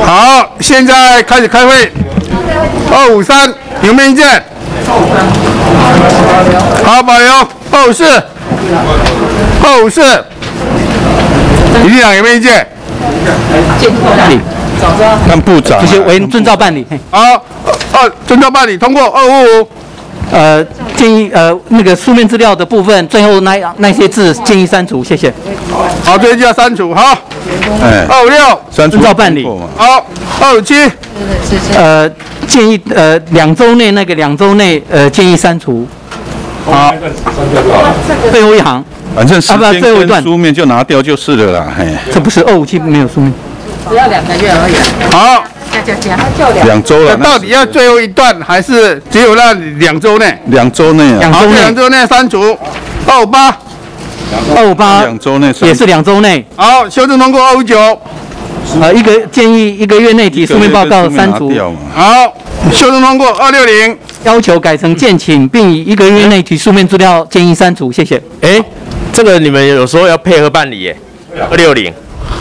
好，现在开始开会。253有没有意见？好，保留。254，李局长有没有意见？ 看部长。 这些委员遵照办理。 好，遵照办理通过。255。 建议那个书面资料的部分，最后那些字建议删除，谢谢。 好，这些就要删除。好。256。 遵照办理。 好。257。 建议2周内建议删除。 好。 最后一行。 反正时间跟书面就拿掉就是了啦。 这不是257没有书面。 只要2个月而已。 好。 2周了。 那到底要最后一段，还是只有那2周内 ？2周内啊。 2周内删除。258。 2周内也是2周内。 好，修正通过。259。 建议1个月内提书面报告删除。 好，修正通过。260。 要求改成建请，并以1个月内提书面资料，建议删除，谢谢。 这个你们有时候要配合办理耶。260。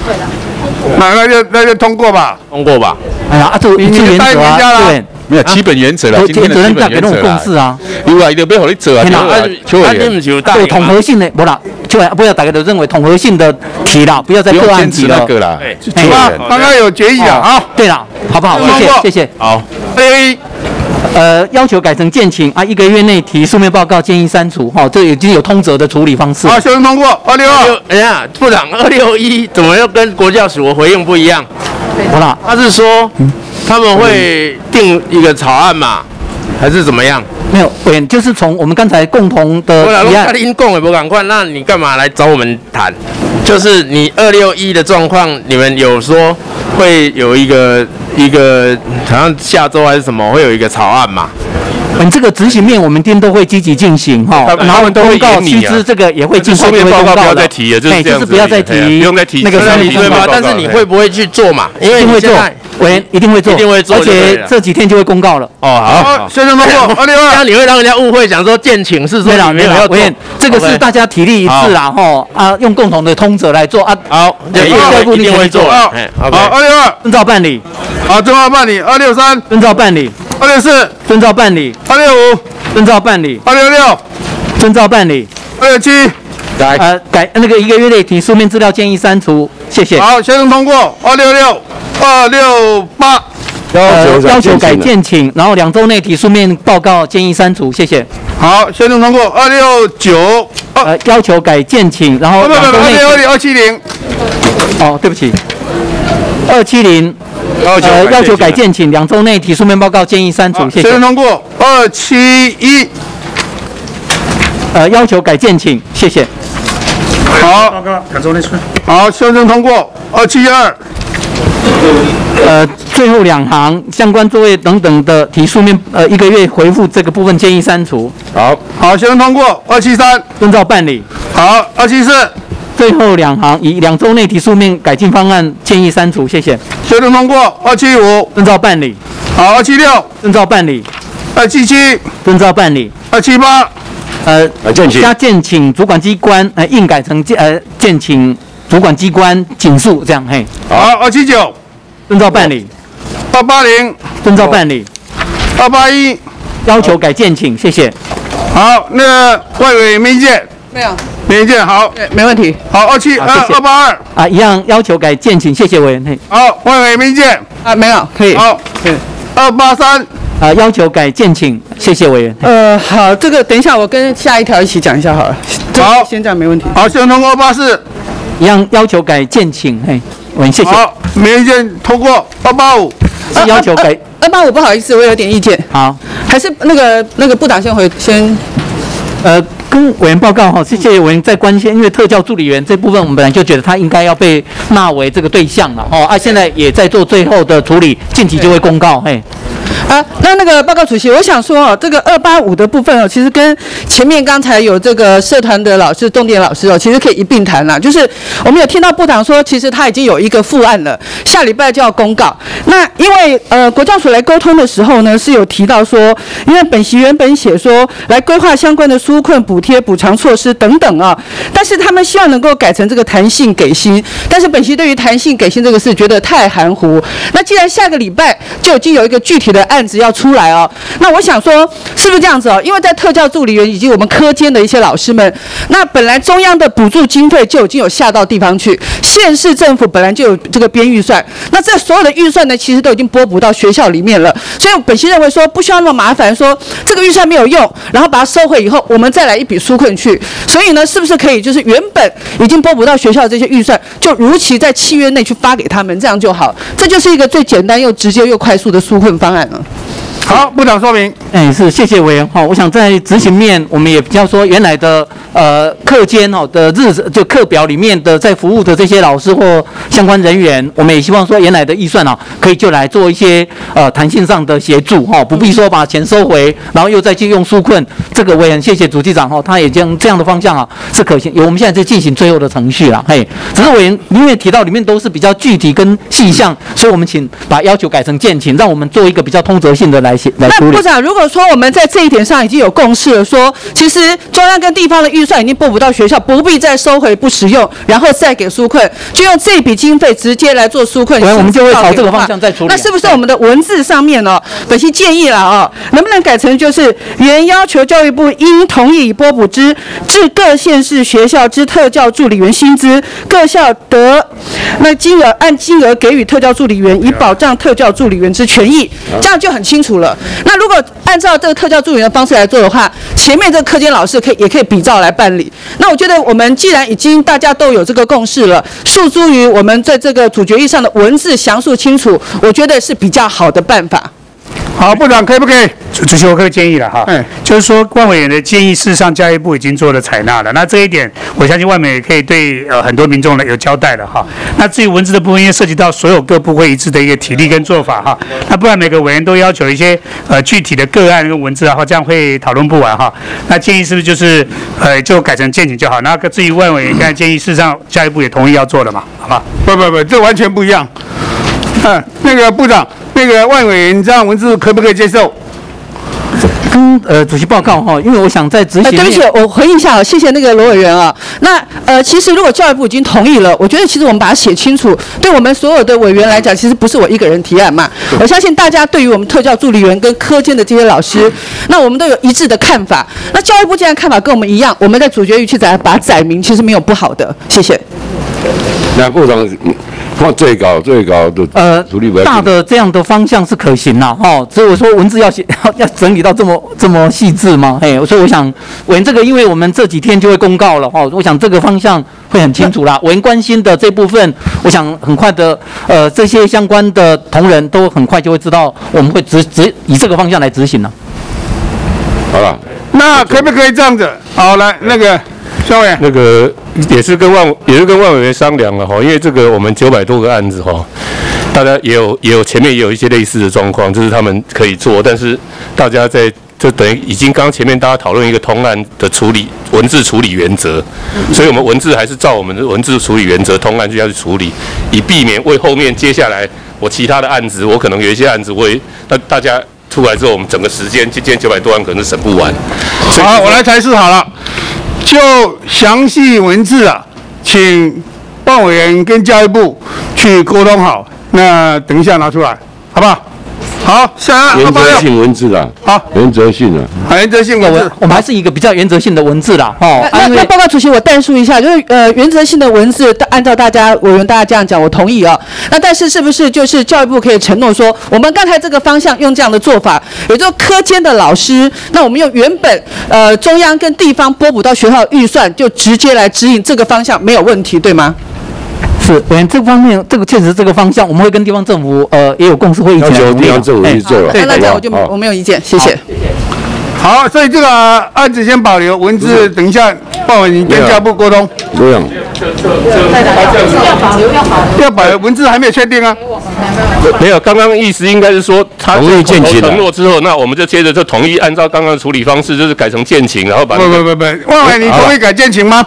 那就通过吧。 哎呀，这原则啊，对。 没有基本原则了，今天的基本原则啦。共识啊，有啊，一定要互你做啊。你们就有统合性的，不啦，不要大家都认为统合性的题了，不要再个案题了。 个啦。 刚刚有决议了啊。 对了，好不好？谢谢。 好。 要求改成建请1个月内提书面报告，建议删除。这已经有通则的处理方式。 好，修正通过。262。 哎呀，部长，261怎么又跟国教署的回应不一样？ 不啦， 他是说他们会定一个草案嘛，还是怎么样？ 没有，就是从我们刚才共同的提案。 您共也不赶快，那你干嘛来找我们谈？就是你261的状况，你们有说会有一个好像下周还是什么会有一个草案嘛？ 这个执行面我们一定都会积极进行哈，然后公告须知这个也会尽快书面报告不要再提了，就是这样子， 不要再提， 不用再提那个书面报告。 但是你会不会去做嘛？因为一定会做，一定会做，而且这几天就会公告了。 好，修正通过。262。 这样你会让人家误会，想说建请是说你没有要做， 这个是大家体力一致啦，用共同的通则来做啊。 好，一定会做。 好，262。 遵照办理。 好，遵照办理。263。 遵照办理。 264。 遵照办理。 265。 遵照办理。 266。 遵照办理。 267。 改那个1个月内提书面资料建议删除，谢谢。 好，修正通过。266。268。 要求改建请，然后2周内提书面报告建议删除，谢谢。 好，修正通过。269。 要求改建请，然后 270。 对不起。270。要求改建请，2周内提书面报告建议删除，谢谢。 修正通过。271。 要求改建请，谢谢。 好，好，修正通过。272。 最后2行相关作业等等的提书面1个月回复这个部分建议删除。 好，修正通过。273。 遵照办理。 好，274。 最后2行以2周内提书面改进方案建议删除，谢谢。 修正通过。275。 遵照办理。 好，276。 遵照办理。 277。 遵照办理。 278。 加建请主管机关应改成建请主管机关警诉这样嘿。 好，279。 遵照办理。 280。 遵照办理。 281。 要求改建请，谢谢。 好，那个外委没意见？ 没有。 没意见，好， 没问题。 好，282。 一样要求改建请，谢谢委员。嘿。 好，外委没意见？ 没有，可以。 好，283。 要求改建请，谢谢委员。 好，这个等一下我跟下一条一起讲一下好了。 好， 先这样没问题。 好，修正通过。284。 一样要求改建请，嘿，委员谢谢。 好，没意见，通过。285。 是要求改。 285不好意思，我有点意见。 好， 还是那个部长先。 跟委员报告哈，谢谢委员在关心，因为特教助理员这部分我们本来就觉得他应该要被纳为这个对象了现在也在做最后的处理，近期就会公告嘿。 那个报告主席，我想说哦，这个285的部分哦，其实跟前面刚才有这个社团的老师、重点老师哦，其实可以一并谈啦。就是我们有听到部长说，其实他已经有一个副案了，下礼拜就要公告。那因为国教署来沟通的时候呢，是有提到说，因为本席原本写说来规划相关的纾困补贴、补偿措施等等啊，但是他们希望能够改成这个弹性给薪，但是本席对于弹性给薪这个事觉得太含糊。那既然下个礼拜就已经有一个具体的案子要出来哦，那我想说，是不是这样子哦？因为在特教助理员以及我们科监的一些老师们，那本来中央的补助经费就已经有下到地方去，县市政府本来就有这个编预算，那这所有的预算呢，其实都已经拨补到学校里面了，所以本席认为说不需要那么麻烦，说这个预算没有用，然后把它收回以后，我们再来一笔纾困去。所以呢，是不是可以就是原本已经拨补到学校的这些预算，就如期在7月内去发给他们，这样就好。这就是一个最简单又直接又快速的纾困方案了。 好，部长说明。 是，谢谢委员哈。我想在执行面，我们也比较说原来的课间的日子就课表里面的在服务的这些老师或相关人员，我们也希望说原来的预算可以就来做一些弹性上的协助哈，不必说把钱收回，然后又再去用纾困。这个我也很谢谢主机长他也将这样的方向是可行。我们现在在进行最后的程序了，只是委员因为提到里面都是比较具体跟细项，所以我们请把要求改成建请，让我们做一个比较通则性的来处理。 那部长，如果说我们在这一点上已经有共识了，说其实中央跟地方的预算已经拨补到学校，不必再收回不使用，然后再给纾困，就用这笔经费直接来做纾困。 我们就会朝这个方向再处理。 那是不是我们的文字上面本席建议了能不能改成就是原要求教育部应同意拨补至各县市学校之特教助理员薪资，各校得那金额按金额给予特教助理员，以保障特教助理员之权益，这样就很清楚了。那如果按照这个特教助理员的方式来做的话，前面这个课监老师也可以比照来办理。那我觉得我们既然已经大家都有这个共识了，诉诸于我们在这个主决议上的文字详述清楚，我觉得是比较好的办法。 好，部长可以不可以？ 主席，我可以建议了哈，就是说万委员的建议，事实上教育部已经做了采纳了。那这一点，我相信万委也可以对很多民众有交代了哈。那至于文字的部分，因为涉及到所有各部会一致的一个体例跟做法哈，那不然每个委员都要求一些具体的个案跟文字这样会讨论不完哈。那建议是不是就是就改成建请就好？那至于万委员刚才建议，事实上教育部也同意要做了嘛，好吧？ 不，这完全不一样。那个部长，那个万委员这样文字可不可以接受？ 主席报告因为我想在执行对不起，我回应一下谢谢那个罗委员那其实如果教育部已经同意了，我觉得其实我们把它写清楚，对我们所有的委员来讲，其实不是我一个人提案嘛。我相信大家对于我们特教助理员跟科监的这些老师，那我们都有一致的看法。那教育部既然看法跟我们一样，我们在主决议去把它载明，其实没有不好的。谢谢。 那部长。看最高的处理大的这样的方向是可行啦所以我说文字要整理到这么细致吗？所以我想委员这个，因为我们这几天就会公告了我想这个方向会很清楚啦。委员关心的这部分，我想很快的这些相关的同仁都很快就会知道，我们会以这个方向来执行了。 好了， 那可不可以这样子？好，来那个。 那个也是跟万委员商量了因为这个我们900多个案子大家也有前面也有一些类似的状况，就是他们可以做，但是大家就等于已经刚前面大家讨论一个通案的文字处理原则，所以我们文字还是照我们的文字处理原则通案就要去处理，以避免为后面接下来我其他的案子，我可能有一些案子那大家出来之后，我们整个时间今天900多案可能是审不完。 好，我来裁示好了。就详细文字请万委员跟教育部去沟通好，那等一下拿出来，好不好？好， 原则性文字好， 原则性原则性文字， 我们还是一个比较原则性的文字啦那报告主席，我代述一下，就是原则性的文字，按照委员大家这样讲，我同意那但是不是就是教育部可以承诺说，我们刚才这个方向用这样的做法，也就是科监的老师，那我们用原本中央跟地方拨补到学校预算，就直接来指引这个方向，没有问题，对吗？ 是，委员这方面，这个确实这个方向，我们会跟地方政府也有共识会议， 要求地方政府去做了。 那这样我没有意见，谢谢。 好，所以这个案子先保留，文字等一下报文跟教育部沟通。 这样。 要保留，文字还没有确定啊。 没有，刚刚意思应该是说他同意建请承诺之后，那我们就接着就同意按照刚刚的处理方式，就是改成建请，然后把不，万伟，你同意改建请吗？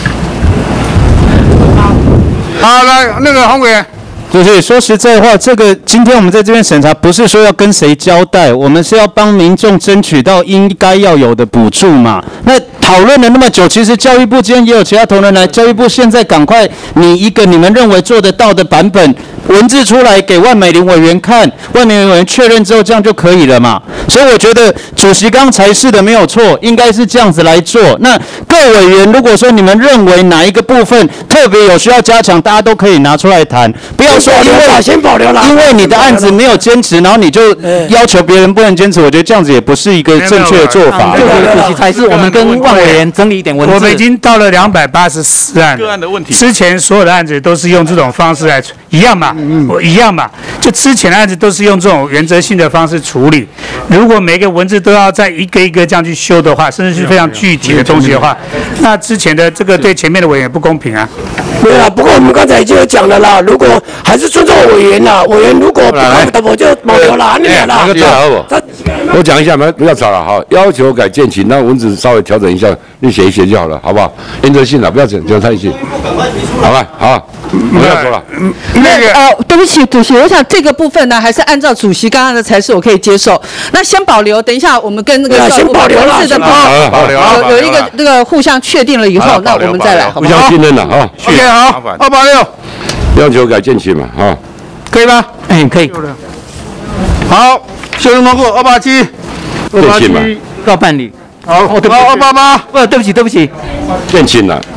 好，来那个洪委员。 就是说实在话，这个今天我们在这边审查，不是说要跟谁交代，我们是要帮民众争取到应该要有的补助嘛。那讨论了那么久，其实教育部今天也有其他同仁来，教育部现在赶快拟一个你们认为做得到的版本，文字出来给万美玲委员看，万美玲委员确认之后，这样就可以了嘛。所以我觉得主席刚才是的没有错，应该是这样子来做。那各委员如果说你们认为哪一个部分特别有需要加强，大家都可以拿出来谈，不要说因为你的案子没有坚持，然后你就要求别人不能坚持，我觉得这样子也不是一个正确的做法。 主席才是我们跟万委员整理一点文字。 我们已经到了284案， 个案的问题。 之前所有的案子都是用这种方式来一样嘛，一样嘛。就之前的案子都是用这种原则性的方式处理。如果每个文字都要再一个一个这样去修的话，甚至是非常具体的东西的话，那之前的这个对前面的委员不公平啊。 对啊，不过我们刚才已经有讲了啦，如果还是尊重委员啦，委员如果不看的我就保留了，你了啦。 我讲一下，不要吵了哈。要求改建请，那文字稍微调整一下，你写一写就好了，好不好？原则性了，不要讲太细。好吧，好，不要说了。 那个对不起，主席，我想这个部分呢，还是按照主席刚刚的才是我可以接受。那先保留，等一下我们跟那个先保留了， 有一个这个互相确定了以后，那我们再来，好不好？ 互相信任了啊。 OK， 好，286， 要求改建请嘛，啊， 可以吗？ 可以。 好，修正通过287， 要办理。 好，288， 对不起， 建请了。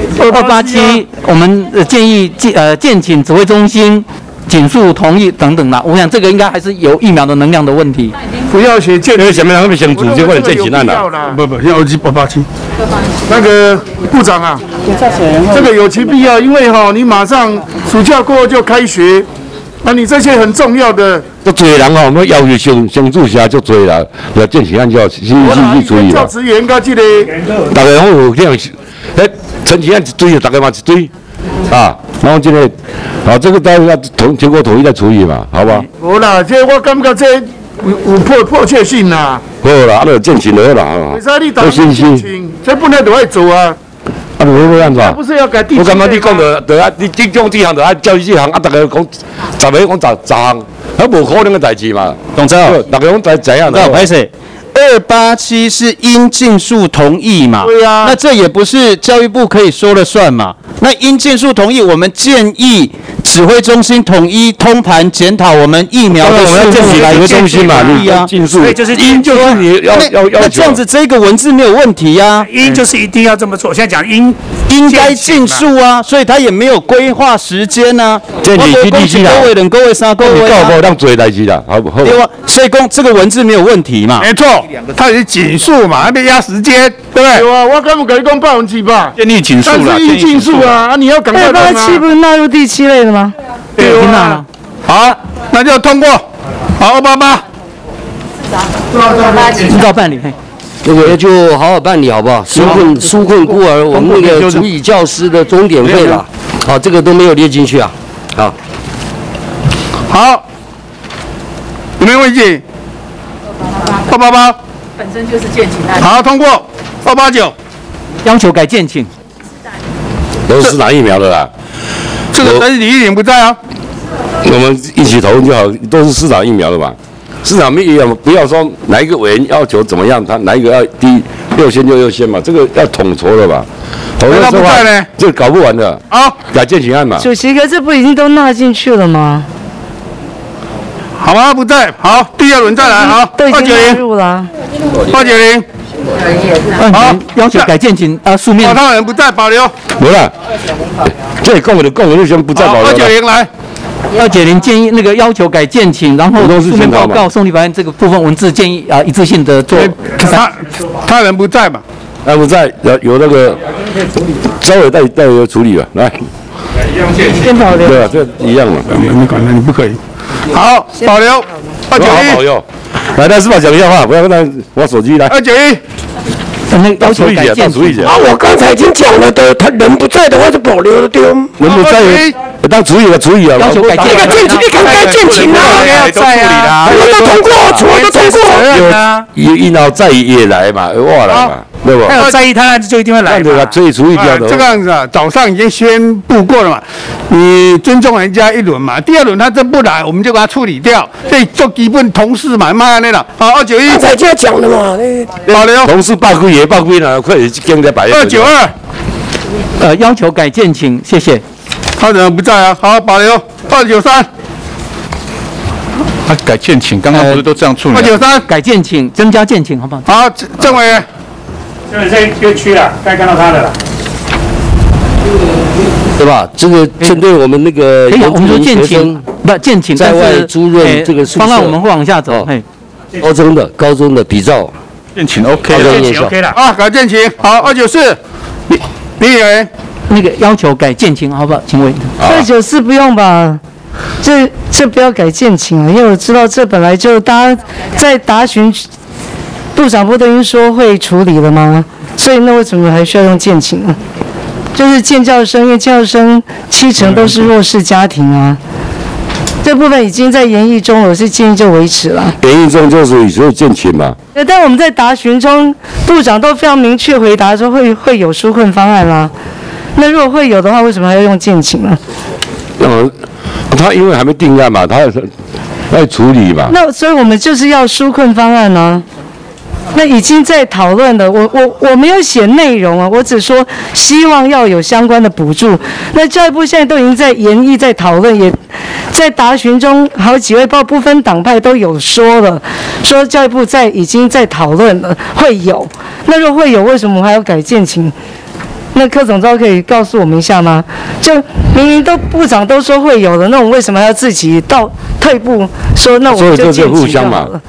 287，我们建议建请指挥中心紧速同意等等啦。我想这个应该还是有疫苗的能量的问题。 不要写建， 因为前面他们先组建或者建请案了。 不，要287。那个部长啊，这个有其必要，因为你马上暑假过后就开学，那你这些很重要的。 都多人我们要求先注下就多了，要建请案就要细处理了。 教职员跟这个， 大家好有这样，陈请案一堆，大家嘛一堆，啊，然后这个，这个大家要经过统一再处理嘛，好不好？ 无啦，这我感觉这有迫切性啦。 好啦，有建请了啦， 为啥你打建请？这本来就爱做啊。 没办法。 不是要改地？ 我感觉你讲的，你讲这项就按教育这项，大家讲10个讲10项，无可能的代志嘛。 董事长， 大家讲怎样？ 不好意思。287是应尽数同意嘛？ 对呀。 那这也不是教育部可以说了算嘛？那应尽数同意，我们建议指挥中心统一通盘检讨我们疫苗的数目来指挥中心嘛？ 尽数。 所以就是应就是你要那这样子这个文字没有问题呀。 应就是一定要这么做。现在讲应该尽数啊，所以他也没有规划时间啊。 建议去立即啦。 各位人，各位三，各位啊。让做代志啦，好不好？ 对啊，所以讲这个文字没有问题嘛。 没错。它也是紧速嘛，还没压时间，对不对？有啊，我刚不跟你讲100%吧？ 建议紧速了， 但是应尽速啊，你要赶快弄啊。 287不是纳入第7类的吗？ 对啊。好，那就通过。好，288。 依照办理。 这个就好好办理，好不好？纾困孤儿，我们那个足以教师的钟点费啦，好，这个都没有列进去啊。 好，有没有问题？288 本身就是建请案。 好，通过。289 要求改建请。 都是打疫苗的啦。 这个但是李玉玲不在啊。 我们一起讨论就好，都是施打疫苗的嘛。施打疫苗不要说哪一个委员要求怎么样，他哪一个要第优先就优先嘛，这个要统筹的吧。统筹的话呢，这搞不完的。好，改建请案嘛。 主席，可这不已经都纳进去了吗？ 好吗？不在。好，第二轮再来。好， 都已经纳入了。 290。 好，要求改建请书面。 他人不在，保留。 没了。这讲的讲的就先不再保留。 290来。 290建议那个要求改建请，然后书面报告送立法院这个部分文字建议一致性的做。 他人不在嘛？ 他不在，有那个稍微代为处理吧，来。 先保留。 对啊，这一样嘛。 没管，那你不可以。好，保留。291。 保留。 来司法讲一下话，不要让我手机来。 291。 那要求改建啊，我刚才已经讲了的，他人不在的话就保留了，对吗？ 人不在，当处理啊。 要求改建， 那个建请，你赶快建请啊！ 要在啊， 我都通过，全都通过。 一脑在也来嘛，我来嘛，对不？ 他有在意他就一定会来。 对吧？所以处理掉的。 这个样子啊，早上已经宣布过了嘛，你尊重人家1轮嘛，第2轮他真不来，我们就把他处理掉，所以做基本同事嘛，妈那了。好，291。 刚才就要讲了嘛， 保留。 同事报归也报归了，快点跟在摆。 292。 要求改建，请谢谢。 他人不在啊，好，保留。293。 他改建请，刚刚不是都这样处理 ？293 改建请，增加建请，好不好？ 好，政委员。 这个区了，该看到他的了。 对吧？这个针对我们那个我们说建请，不建请在外租赁这个方案，我们会往下走。 高中的比照建请 OK 了啊，改建请好。294，李委员， 那个要求改建请，好不好？请问 294不用吧？这不要改建请啊，因为我知道这本来就大家在答询，部长不都已经说会处理了吗？所以那为什么还需要用建请呢？就是建教生，因为建教生70%都是弱势家庭啊。这部分已经在研议中了，我是建议就维持了。 研议中就是以后建请嘛。 但我们在答询中，部长都非常明确回答说会有纾困方案啦。那如果会有的话，为什么还要用建请呢？ 他因为还没定案嘛，他要处理嘛。 那所以我们就是要纾困方案呢。那已经在讨论了，我没有写内容啊，我只说希望要有相关的补助。那教育部现在都已经在研议、在讨论，也在答询中，好几位不分党派都有说了，说教育部已经在讨论了，会有。那如果会有，为什么我们还要改建请？那柯总召可以告诉我们一下吗？就明明部长都说会有了，那我们为什么还要自己退步说那我们就建请就好了？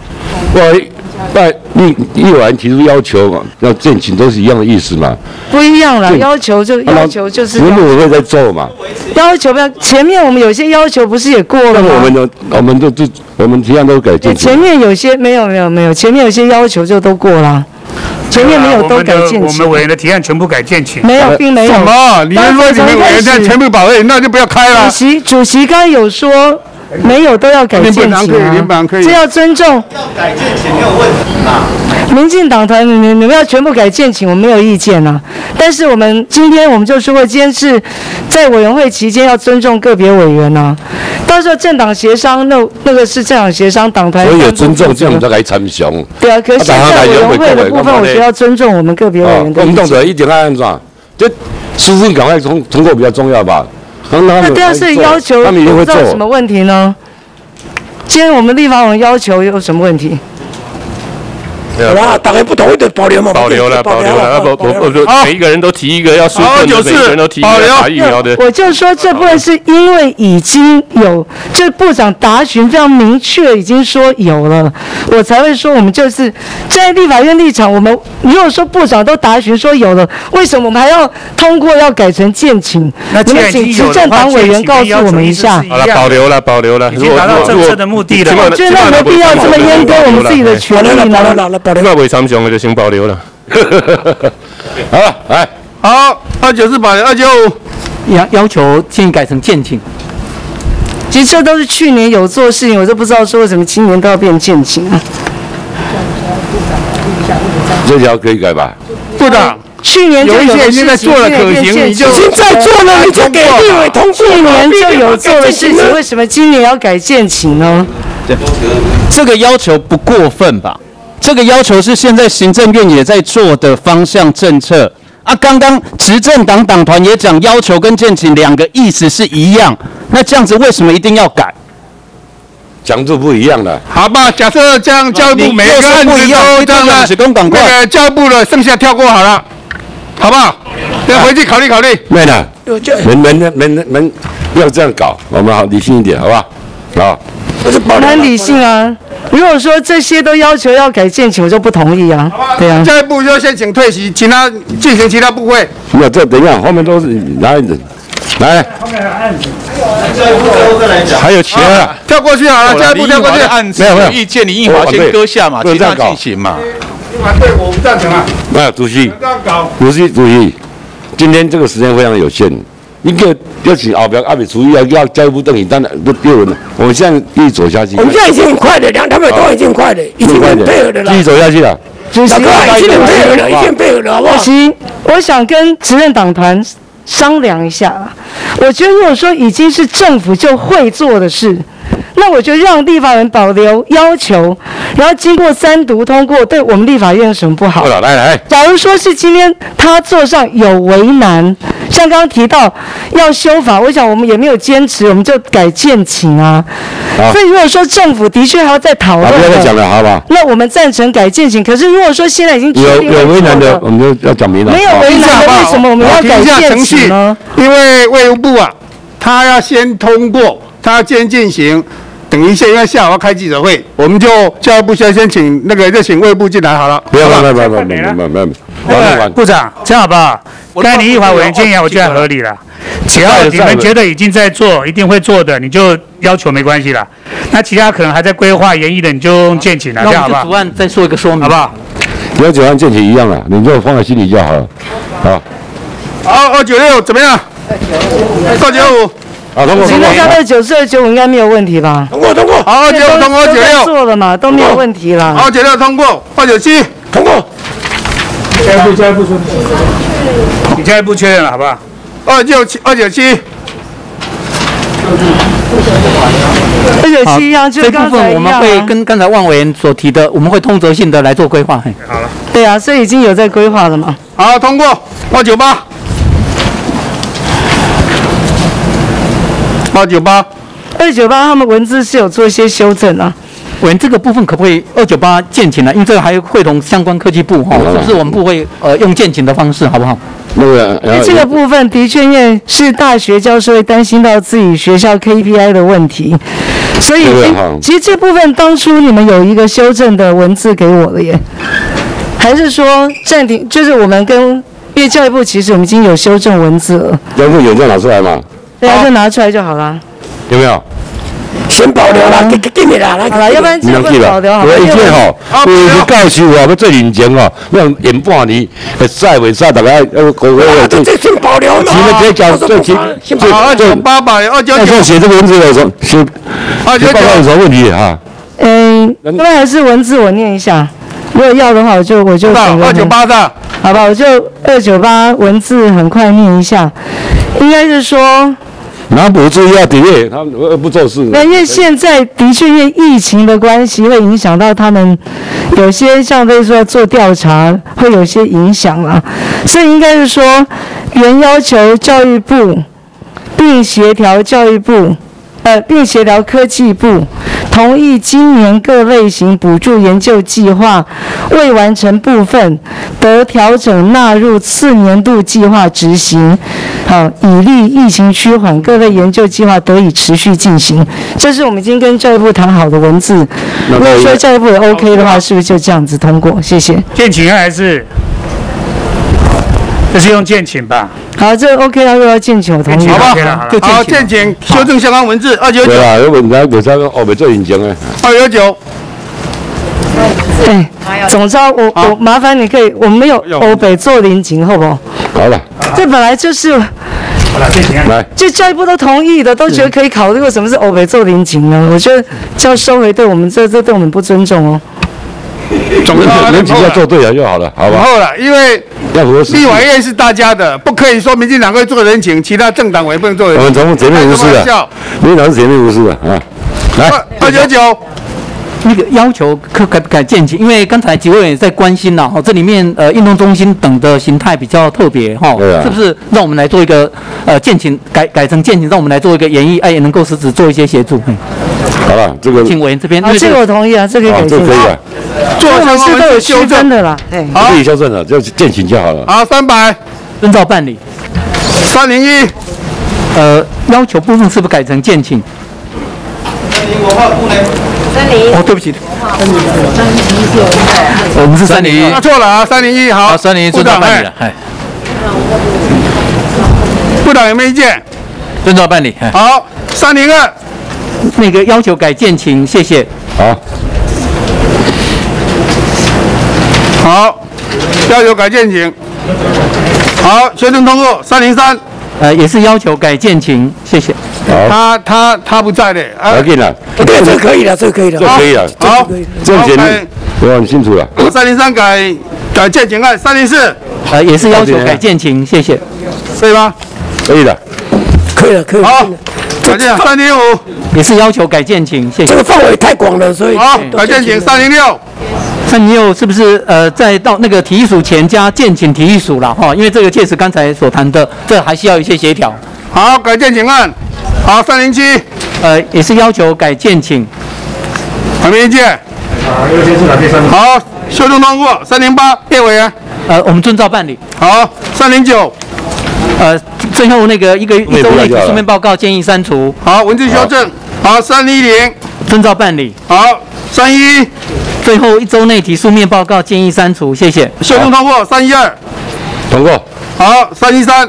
议员提出要求嘛，要建请都是一样的意思嘛？ 不一样啦，要求就是全部我会在做嘛。 要求不要，前面我们有些要求不是也过了吗？ 我们提案都改建请。 前面有些没有，前面有些要求就都过了。前面没有都改建请。 我们委员的提案全部改建请。 没有，并没有。 什么？你们说你们委员在全部保卫，那就不要开了。 主席刚刚有说。没有都要改建请啊，这要尊重。要改建请没有问题嘛？民进党团你们要全部改建请，我没有意见啊。但是今天我们就说过，今天是在委员会期间要尊重个别委员啊。到时候政党协商，那个是政党协商，党团。 所以有尊重，这样才可以参详。 对啊，可是现在委员会的部分，我觉得要尊重我们个别委员的意见。 我们动作一定要按照，这疏忽赶快通过比较重要吧。 那这样是要求， 他们一定会做。 什么问题呢？今天我们立法委员要求有什么问题？ 好啦，大家不同意的保留嘛。 保留了，每一个人都提一个要纾困的，每个人都提一个打疫苗的。 我就说这部分是因为已经有，这部长答询非常明确，已经说有了，我才会说我们就是在立法院立场。我们如果说部长都答询说有了，为什么我们还要通过要改成建请？你们请执政党委员告诉我们一下。 好了，保留了， 已经达到政策的目的了。 我觉得没有必要这么阉割我们自己的权利呢。 那未参详的就先保留了。 好了，来， 好，294保留，295 要求建议改成建请。 其实这都是去年有做事情，我都不知道说为什么今年都要变建请啊。 这条可以改吧？ 部长， 去年就有的事情， 在做了可行，你就已经在做了，你就给立委通过。 去年就有做的事情，为什么今年要改建请呢？ 这个要求不过分吧？这个要求是现在行政院也在做的方向政策啊。刚刚执政党党团也讲，要求跟建请两个意思是一样，那这样子为什么一定要改？ 讲就不一样了。 好吧，假设这样教育部每个案子都这样的，那个教育部的剩下跳过好了，好不好？要回去考虑考虑。 没了，门不要这样搞，我们好理性一点，好不好？好。 蛮理性啊。如果说这些都要求要改建请，我就不同意啊。对啊。 教育部就先请退席，其他进行其他部会。 没有，这等一下后面都是哪里人？ 来， 还有其他， 跳过去好了，教育部跳过去。 没有意见，林奕华先搁下嘛，其他进行嘛。 对，我不赞成啊。 没有，主席，今天这个时间非常有限，一个要请后边阿美厨艺要教育部等你，当然都丢人了。我们现在继续走下去。 我们现在已经很快的，2台北都已经快的，已经很配合的了。 继续走下去了。 主席，已经很配合了，已经配合了，好不好？ 主席，我想跟执政党团商量一下啦。我觉得如果说已经是政府就会做的事，那我觉得让立法人保留要求，然后经过3读通过，对我们立法院有什么不好？ 来， 假如说是今天他做上有为难，像刚刚提到要修法，我想我们也没有坚持，我们就改建请啊。所以如果说政府的确还要再讨论， 不要再讲了，好不好？ 那我们赞成改建请。可是如果说现在已经有为难的，我们就要讲明了。 没有为难的，为什么我们要改建请呢？ 因为卫务部啊，他要先通过，他要先进行。等一下，因为下午要开记者会，我们就教育部先请就请卫部进来好了。 不要， 部长，这样好不好？刚才林奕华委员建议，我觉得合理了。只要你们觉得已经在做，一定会做的，你就要求没关系了。那其他可能还在规划研议的，你就用建请了，这样好不好？ 主案再说一个说明，好不好？ 要主案建请一样了，你就放在心里就好了。 好，296怎么样？295。 行，那像294、295应该没有问题吧？ 通过。 好，295通过，296 做了嘛，都没有问题了。 好，296通过，297 通过。 教育部说，你教育部确认了好不好 ？297。 一样，就这部分我们会跟刚才万委员所提的，我们会通则性的来做规划。 好了。 对啊，所以已经有在规划了嘛。 好，通过，298。298 他们文字是有做一些修正啊。 委员这个部分可不可以298建请呢？因为这个还会同相关科技部哈，是不是我们部会用建请的方式，好不好？ 这个部分的确因为是大学教授会担心到自己学校 KPI 的问题，所以其实这部分当初你们有一个修正的文字给我了耶，还是说暂停？就是我们因为教育部其实我们已经有修正文字了， 教育部有就拿出来嘛？ 对啊，就拿出来就好了。 有没有？ 先保留啦，给你啦， 好了，要不然这份保留好了。 意见吼，有教授啊，要做认真哦，要演半年，赛未赛大家这先保留嘛。 这叫做 298 写这个文字的时候，报告有什么问题啊？ 要不然还是文字我念一下，如果要的话我就 298的， 好吧，我就298文字很快念一下，应该是说。 拿补助要抵业，他们不做事。 因为现在的确因为疫情的关系，会影响到他们有些像类似说做调查，会有些影响啦。所以应该是说，原要求教育部，并协调科技部同意今年各类型补助研究计划未完成部分得调整纳入次年度计划执行，以利疫情趋缓，各类研究计划得以持续进行。这是我们已经跟教育部谈好的文字。如果说教育部也 OK 的话，是不是就这样子通过？谢谢。 建请还是？这是用建请吧？ 好，这 OK 了，又要建请，我同意。 好吧，好，建请修正相关文字299。 对啦，有问题为啥后面做认真的 ？299。 对，总之我麻烦你可以，我们没有欧北做临检，好不好？ 好了。 这本来就是。 来， 就教育部都同意的，都觉得可以考虑。为什么是欧北做临检呢？我觉得这样收回对我们这对我们不尊重哦。 总之，人情要做对了就好了，好吧？ 后了，因为立法院是大家的，不可以说民进党会做人情，其他政党也不能做人情。 我们从前面无私的，民进党是前面无私的啊。来 299。 那个要求改建请，因为刚才几位也在关心了这里面运动中心等的形态比较特别是不是让我们来做一个建请改成建请，让我们来做一个研议，也能够实质做一些协助。 好了，这个请委员这边， 这个我同意啊，这个可以这可以啊， 做的是都有修正的啦，对， 可以修正了，就建请就好了。 好，300， 遵照办理。 301， 要求部分是不是改成建请？哦，对不起，我们是301， 那错了啊，301好， 301遵照办理了， 部长有没有意见？ 遵照办理。 好，302， 那个要求改建请，谢谢。 好， 好，要求改建请。好，修正通过。303， 也是要求改建请，谢谢。 他不在的。 要紧了。 对，这可以了，这可以了。 这可以了。 好， 这钱我很清楚了。 303改建请案，304。 也是要求改建请，谢谢。 可以吗？ 可以的。 可以了，可以了。 好，改建305。 也是要求改建请，谢谢。 这个范围太广了，所以好，改建请306。 306是不是再到那个体育署前加建请体育署了哈？因为这个确实刚才所谈的，这还需要一些协调。 好，改建请案。好，307。 也是要求改建请。 还没意见。好，修正通过。308，叶委员。 我们遵照办理。 好，309。 最后那个一周内书面报告建议删除。 好，文字修正。好，310。 遵照办理。 好，311。 最后1周内提书面报告建议删除，谢谢。 修正通过。312。 通过。 好，313。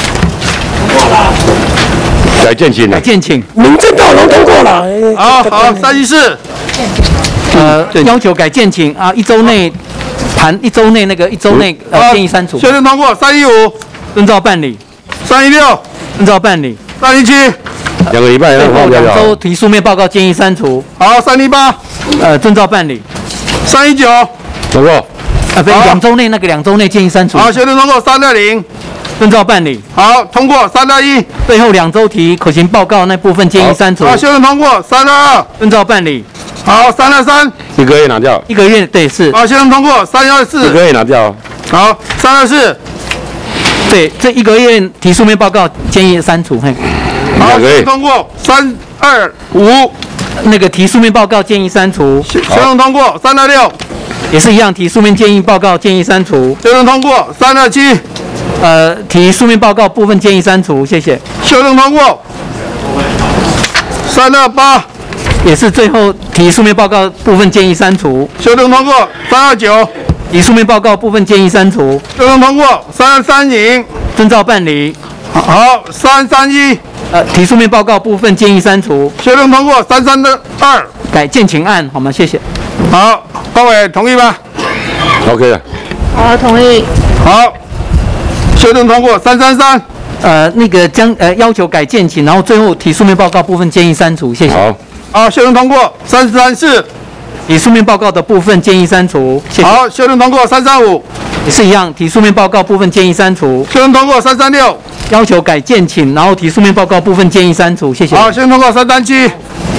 改建请。 改建请。 民政大楼通过了。 好，314。 要求改建请啊，1周内谈1周内建议删除。 修正通过。315。 遵照办理。 316。 遵照办理。 317。 2个礼拜最后2周提书面报告建议删除。 好，318。 遵照办理。 319。 通过。 不，2周内2周内建议删除。 好，修正通过。320。 遵照办理。 好，通过。321。 最后2周提口型报告那部分建议删除。 好，修正通过。322。 遵照办理。 好，323。 1个月拿掉。 1个月，对，是。 好，修正通过。324。 1个月拿掉。 好，324。 对，这1个月提书面报告建议删除。嘿。 好，修正通过。325。 那个提书面报告建议删除。 修正通过。326。 也是一样，提书面建议报告建议删除。 修正通过。327。 提书面报告部分建议删除，谢谢。 修正通过。328。 也是最后提书面报告部分建议删除。 修正通过。329。 提书面报告部分建议删除。 修正通过。330。 遵照办理。 好，331。 提书面报告部分建议删除。 修正通过。332。 改建请案，好吗？谢谢。 好，高委同意吗 ？OK 了。 好，同意。 好，修正通过。333。 那个要求改建请，然后最后提书面报告部分建议删除，谢谢。 好。 好，修正通过。334。 提书面报告的部分建议删除，谢谢。 好，修正通过。335。 也是一样，提书面报告部分建议删除。 修正通过。336。 要求改建请，然后提书面报告部分建议删除，谢谢。 好，修正通过。337。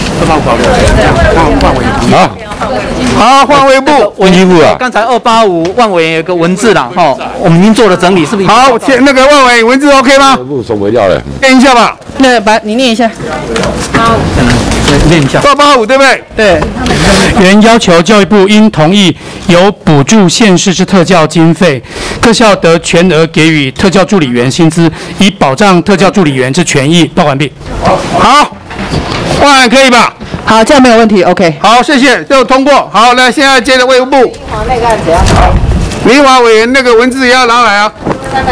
好，换卫部。 文基部啊。 刚才285万委员有个文字啦，哈，我们已经做了整理，是不是？ 好，那个万委文字 OK 吗？ 部收回掉了。 念一下吧。 你念一下。 好。 念一下。 285对不对？ 对。 原要求教育部应同意由补助县市之特教经费，各校得全额给予特教助理员薪资，以保障特教助理员之权益。报告完毕。 好，万可以吧？ 好，这样没有问题 ，OK。 好，谢谢，就通过。好，那现在接着卫务部。 那个案子要好。 民华委员那个文字也要拿来啊。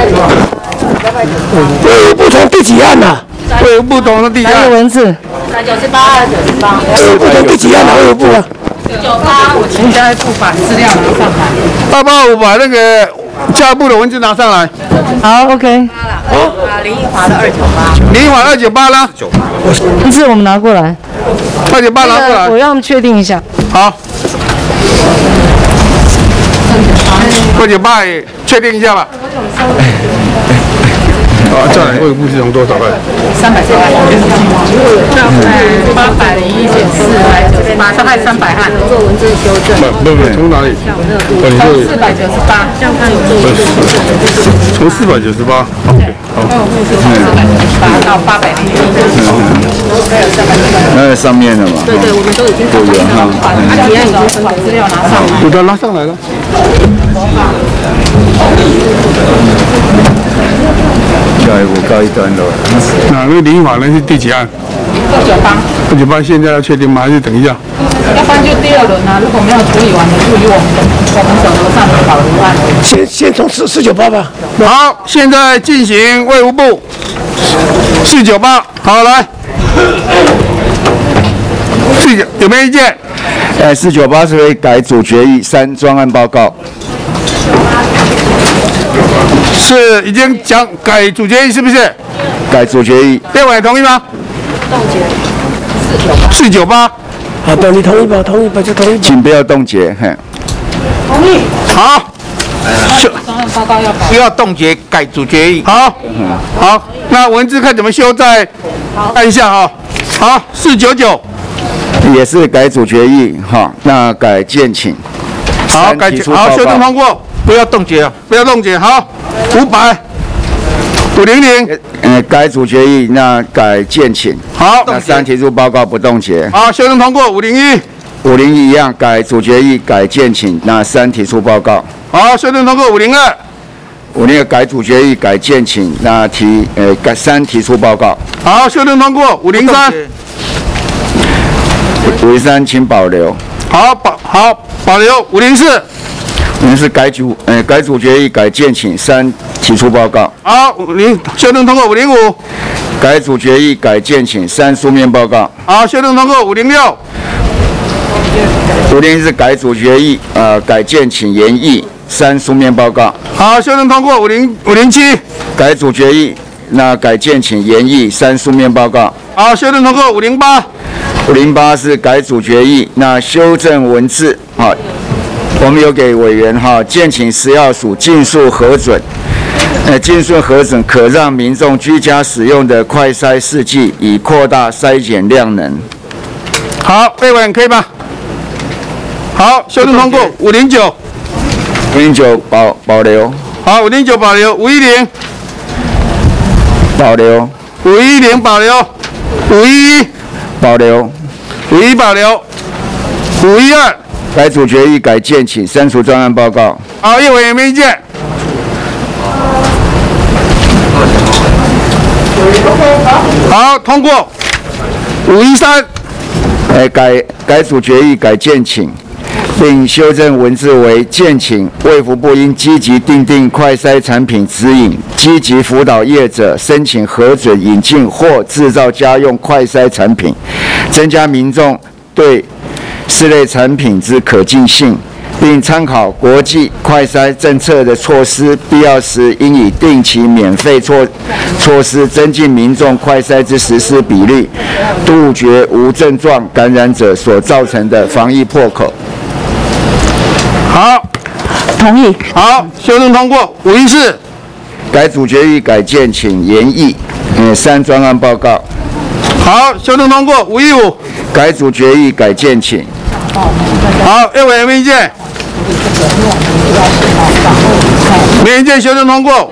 卫务部从第几案呢？ 卫务部从第几案？ 哪个文字 398、298。 卫务部从第几案拿卫务部啊 98，我请教育部把资料拿上来。 285把那个教育部的文字拿上来。 好 ，OK。 林奕华的298。 林奕华298啦。 文字我们拿过来。 298拿过来。 我让确定一下。 好。298也确定一下吧。好，再来卫部是从多少块 ？300万。801减498，大概300案。做文字修正。 不，从哪里？ 从498，这样看有做。 从498。OK， 好。 498到801。 那上面的嘛。 对，我们都已经都有哈。提案已经把资料拿上来。 有的拿上来了。 教育部告一段落。 那个林法人是第几案？ 298现在要确定吗？还是等一下？ 要不然就第二轮啊，如果没有处理完的，就以我们手头上的保留案。 先从498吧。 好，现在进行卫福部498，好来，49有没有意见 ？498是会改组决议3专案报告。 是已经讲改组决议是不是？ 改组决议。 立委同意吗？ 冻结 498。 好的，你同意吧？同意吧就同意。 请不要冻结，嘿。 同意。 好。 专案报告要不要冻结改组决议。 好，好，那文字看怎么修，再看一下哈。好，499 也是改组决议哈，那改建请。 好，改好，修正通过， 不要冻结啊， 不要冻结。好，500。500， 改组决议，那改建请。 好， 那3提出报告不冻结。 好，修正通过。501 一样，改组决议，改建请，那3提出报告。 好，修正通过。 502改组决议，改建请，那改3提出报告。 好，修正通过。 503请保留。 好，保留。504 改组决议，改建请3提出报告。 好修正通过。505 改组决议，改建请3书面报告。 好，修正通过。506 改组决议，改建请研议3书面报告。 好，修正通过。507 改组决议，那改建请研议3书面报告。 好，修正通过。 508是改组决议，那修正文字，好，我们有给委员哈，建请食药署尽速核准，尽速核准可让民众居家使用的快筛试剂，以扩大筛检量能。 好，备委可以吧？好，修正通过。509 保留。 好，509保留。510 保留。 510保留。511 保留。 511保留。512 改组决议，改建请删除专案报告。 好，议委有没有意见？好，通过。513 改组决议，改建请，并修正文字为建请卫福部应积极订定快筛产品指引，积极辅导业者申请核准引进或制造家用快筛产品，增加民众对此类产品之可进性，并参考国际快筛政策的措施，必要时应以定期免费措施增进民众快筛之实施比率，杜绝无症状感染者所造成的防疫破口。 好， 同意。 好，修正通过。514 改组决议，改建请研议3专案报告。 好，修正通过。515 改组决议，改建请。 好，议委有没有意见？没意见，修正通过。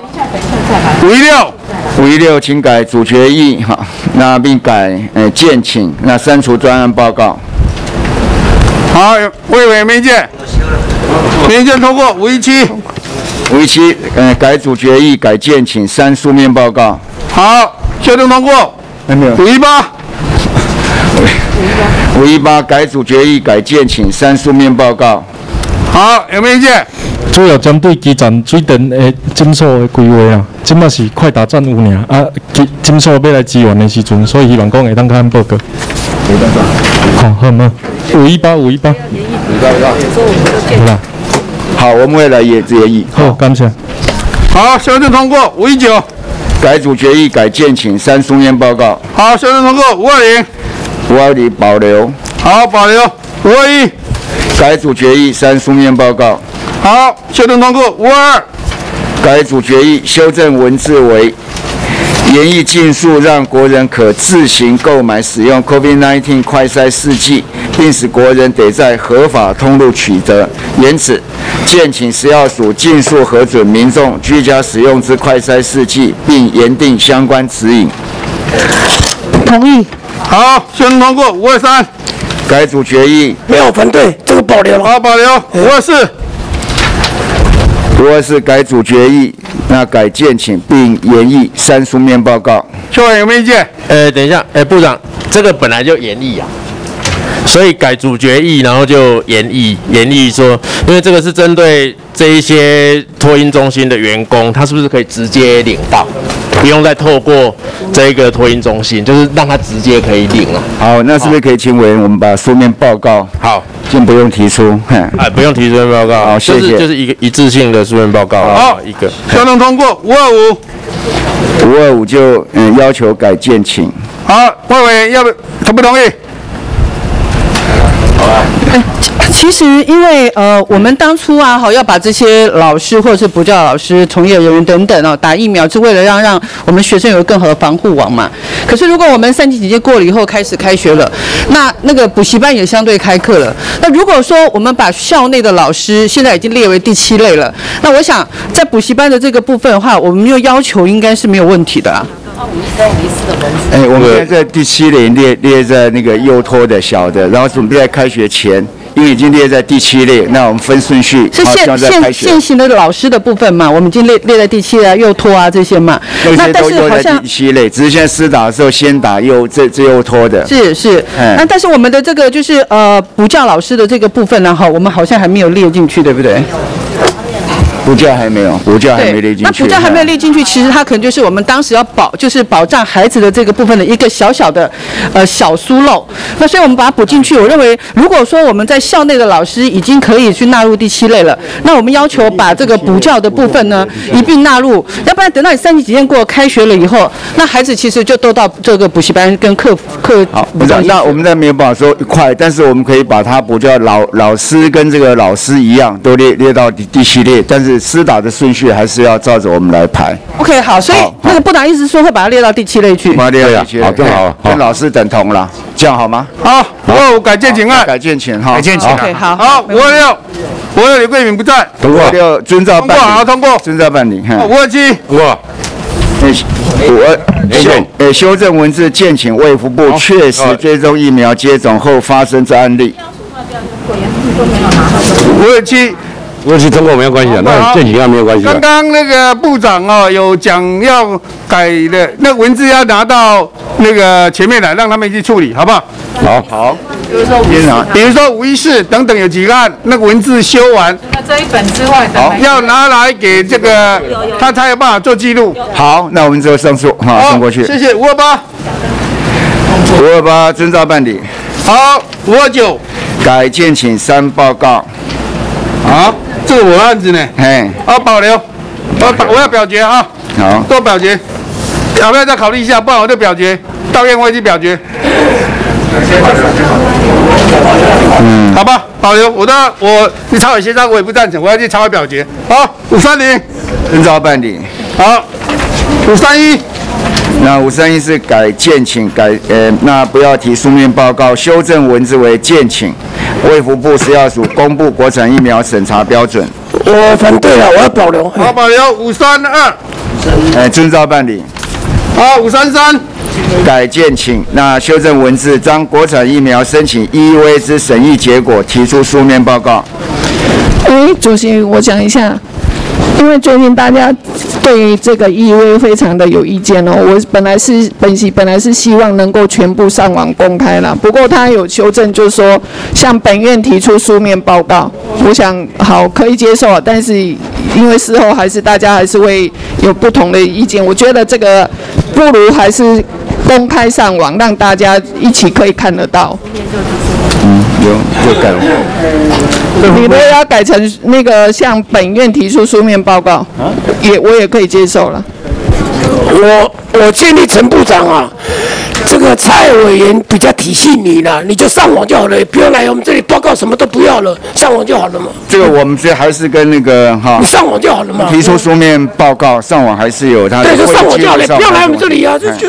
516请改组决议哈，那并改建请，那删除专案报告。 好，委员没意见，没意见通过。517 改组决议，改建请3书面报告。 好，修正通过。 没有。518改组决议，改建请3书面报告。 好，有没有意见？ 主要针对基站水电的检索的规划啊，即马是快打战有尔啊，检索要来支援的时阵，所以希望讲会当较报告。好吗？518。好啦。 好，我们会来研议。 好，感谢。 好，修正通过。519 改组决议，改建请3书面报告。 好，修正通过。 520保留。 好，保留。521 改组决议3书面报告。 好，修正通过。522 改组决议修正文字为研议尽速让国人可自行购买使用 COVID-19 快筛试剂，并使国人得在合法通路取得。因此，建请食药署尽速核准民众居家使用之快筛试剂，并研定相关指引。 同意。 好，修正通过。523 改组决议没有反对，这个保留。 好，保留。 524改组决议，那改建请并研议3书面报告。 邱委有没有意见？ 等一下，部长， 这个本来就研议啊。所以改主决议，然后就研议说，因为这个是针对这一些托婴中心的员工，他是不是可以直接领到，不用再透过这个托婴中心，就是让他直接可以领了。 好，那是不是可以请委员我们把书面报告好， 先不用提出？ 不用提书面报告， 好，谢谢。 就是一个一致性的书面报告。 好， 一个交通通过525 就要求改建请。 好，委员要不同不同意？ 其实因为我们当初啊，要把这些老师或者是补教老师、从业人员等等打疫苗，是为了让我们学生有更好的防护网嘛。可是如果我们3级警戒过了以后开始开学了，那个补习班也相对开课了。那如果说我们把校内的老师现在已经列为第7类了，那我想在补习班的这个部分的话，我们又要求应该是没有问题的啦。 我们现在在第7类列在那个幼托的小的，然后准备在开学前，因为已经列在第7类，那我们分顺序。 是现行的老师的部分嘛，我们已经列在第7类啊，幼托啊这些嘛。 那但是好像第7类，只是现在施打的时候先打幼托的。 是。那但是我们的这个就是补教老师的这个部分呢，我们好像还没有列进去，对不对？ 补教还没有，补教还没列进去。 那补教还没有列进去，其实它可能就是我们当时要保障孩子的这个部分的一个小小的小疏漏。那所以我们把它补进去。我认为，如果说我们在校内的老师已经可以去纳入第7类了，那我们要求把这个补教的部分呢一并纳入，要不然等到你3级警戒过开学了以后，那孩子其实就都到这个补习班跟课。 好，那我们那没有办法说一块，但是我们可以把它补教老师跟这个老师一样，都列到第7类，但是施打的顺序还是要照着我们来排。 OK， 好，所以那个部长意思说会把它列到第7类去。 把它列到第7类，好，更好，跟老师等同了，这样好吗？ 好，525改建请案， 改建请哈， 改建请。OK， 好 ，526，李桂敏不在， 通过，526遵照办理， 好，通过， 遵照办理。 527， 修正文字建请卫福部确实追踪疫苗接种后发生这案例。 527通过没有关系的，那建请案没有关系。 刚刚那个部长有讲要改的，那文字要拿到那个前面来，让他们去处理，好不好？ 好。 比如说514等等有几个案，那个文字修完， 那这一本之外的， 要拿来给这个他才有办法做记录。 好，那我们就上诉，送过去。 谢谢。 528遵照办理。 好，529 改建请3报告。 好，这个我的案子呢？好，保留。我要表决啊。 好， 都表决。要不要再考虑一下？不然我就表决，到院会去表决。好吧，保留。你抄写协商我也不赞成，我要去抄写表决。好，530 遵照办理。 好，531。 那531是改建请那不要提书面报告，修正文字为建请。卫福部食药署公布国产疫苗审查标准。 我反对了，我要保留。 好，保留。532。 遵照办理。 好，533。 改建请那修正文字，将国产疫苗申请EUA之审议结果提出书面报告。 主席，我讲一下，因为最近大家对这个EUA非常的有意见哦。我本来是希望能够全部上网公开了，不过他有修正，就是说向本院提出书面报告，我想好可以接受，但是因为事后大家还是会有不同的意见，我觉得这个不如还是公开上网，让大家一起可以看得到。 就改了。 你如果要改成那个向本院提出书面报告，我也可以接受了。 我建议陈部长啊，这个蔡委员比较体恤你了，你就上网就好了，不要来我们这里报告，什么都不要了，上网就好了嘛。 这个我们这还是跟那个你上网就好了嘛。 提出书面报告，上网还是有它的。 对，就上网就好了，不要来我们这里啊，就。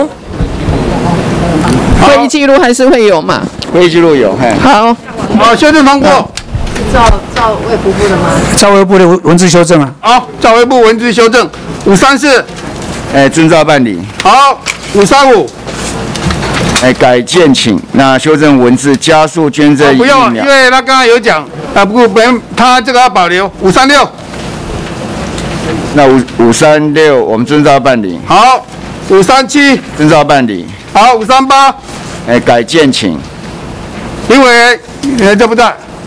会议记录还是会有嘛？ 会议记录有， 好， 修正通过。 照卫福部的吗？ 照卫部的文字修正啊。 好，照卫部文字修正。534。 遵照办理。 好，535。 改建请那修正文字，加速捐赠疫苗。 不用，因为他刚刚有讲不过他这个要保留。536。 那536我们遵照办理。 好，537。 遵照办理。 好，538。 改建请。 林委员，对不对？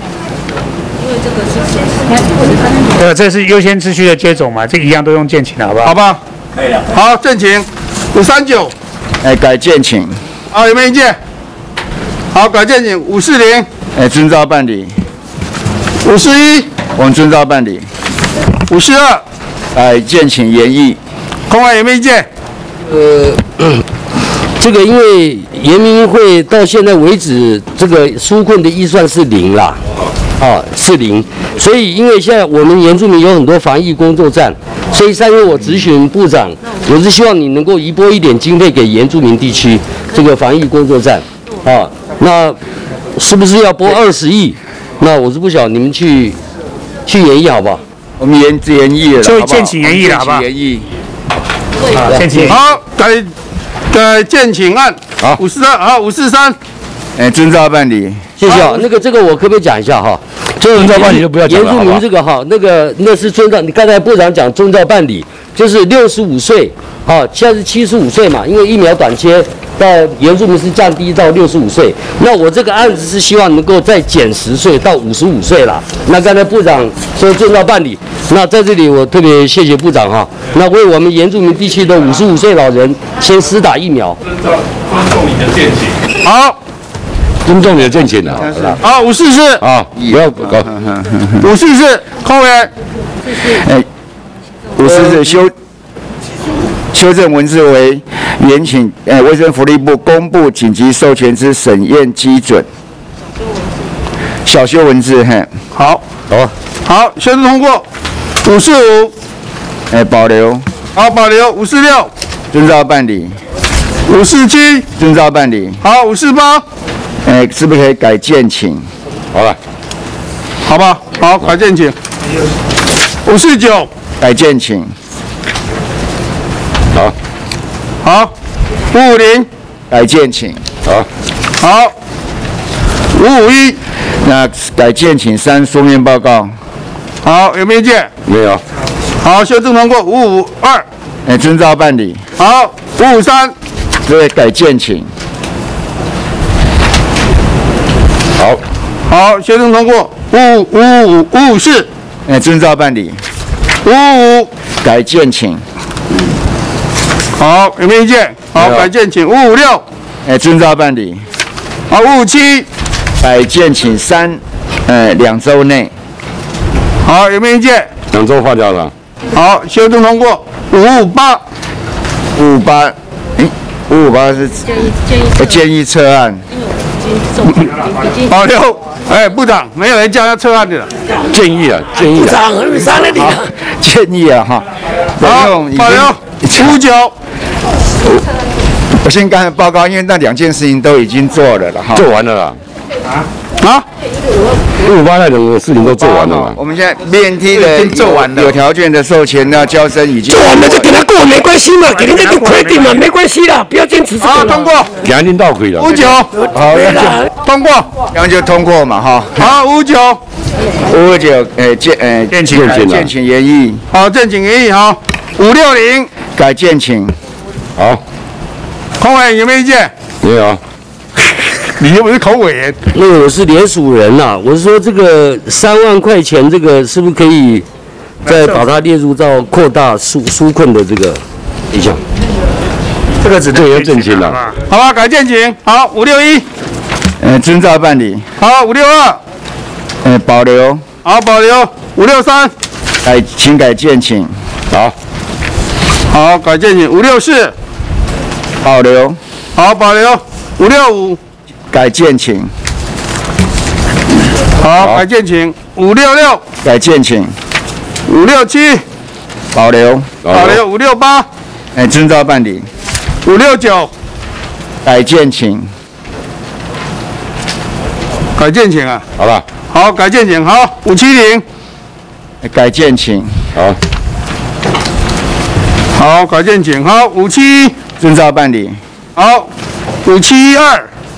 这是优先次序的接种嘛，这个一样都用建请的，好不好？ 好吧，可以了。好，建请539， 改建请。 好，有没有意见？好，改建请540， 遵照办理。 541， 我们遵照办理。 542， 改建请研议。 空委有没有意见？ 这个因为研明会到现在为止，这个纾困的预算是0啦，是0，所以因为现在我们原住民有很多防疫工作站，所以3月我质询部长，我是希望你能够移拨一点经费给原住民地区这个防疫工作站，那是不是要拨20亿？那我是不晓得你们去研议好不好？ 我们研议了， 就建请研议了，好不好？ 研议。 建请。 好，改建请案。好，52，好，543。 遵照办理。 谢谢啊。这个我可不可以讲一下哈？ 遵照办理就不要讲了， 原住民这个哈，那是遵照你刚才部长讲遵照办理，就是65岁，现在是75岁嘛，因为疫苗短缺，到原住民是降低到65岁。那我这个案子是希望能够再减10岁到55岁啦。那刚才部长说遵照办理，那在这里我特别谢谢部长哈。那为我们原住民地区的55岁老人先施打疫苗。 尊重你的见解。 好。 尊重你的见解了。 好，544。 啊，不要搞。 544，空委员。 544修正文字为原请卫生福利部公布紧急授权之审验基准。小修文字， 好，修正通过。545， 保留。 好，保留。546， 遵照办理。 547， 遵照办理。 好，548， 是不是可以改建请？ 好了， 好吧，好，改建请。549， 改建请。 好，550， 改建请。 好，551， 那改建请3书面报告。 好，有没有意见？ 没有。 好，修正通过。552， 遵照办理。 好，553， 这个改建请。 好，修正通过。554， 遵照办理。 555， 改建请。 好，有没有意见？好，改建请。556， 遵照办理。 好，557， 改建请2周内。 好，有没有意见 ？2周划掉了。 好，修正通过。558， 558是建议撤案。 保留。部长，没有人叫他撤案的了。 建议啊。 部长，你上来你了。 建议啊，哈。 好，保留。559。 我先刚才报告，因为那2件事情都已经做了哈。 做完了啦。558那2个事情都做完了嘛。 我们现在 BNT 的做完了，有条件的授权的交生已经做完了就给他过没关系嘛，给人家就 credit 嘛，没关系啦，不要坚持。 好，通过。 给人倒可以了。 59， 好， 通过， 这样就通过嘛哈。 好，59， 建请研议。 好，建请研议。好，560， 改建请。 好， 空委员有没有意见？ 没有。 你又不是空委员。 那个我是联署人呐，我是说这个3万块钱，这个是不是可以再把它列入到扩大纾困的这个意向？ 这个只对要正经了。 好吧，改建请。好，561， 遵照办理。 好，562， 保留。 好，保留。563， 请改建请。 好，改建请。564， 保留。 好，保留。565， 改建请。 好，改建请。566， 改建请。 567， 保留。 保留。568， 遵照办理。 569， 改建请。 改建请啊。 好了。 好，改建请。好，570， 改建请。 好，改建请。好，571， 遵照办理。 好，572。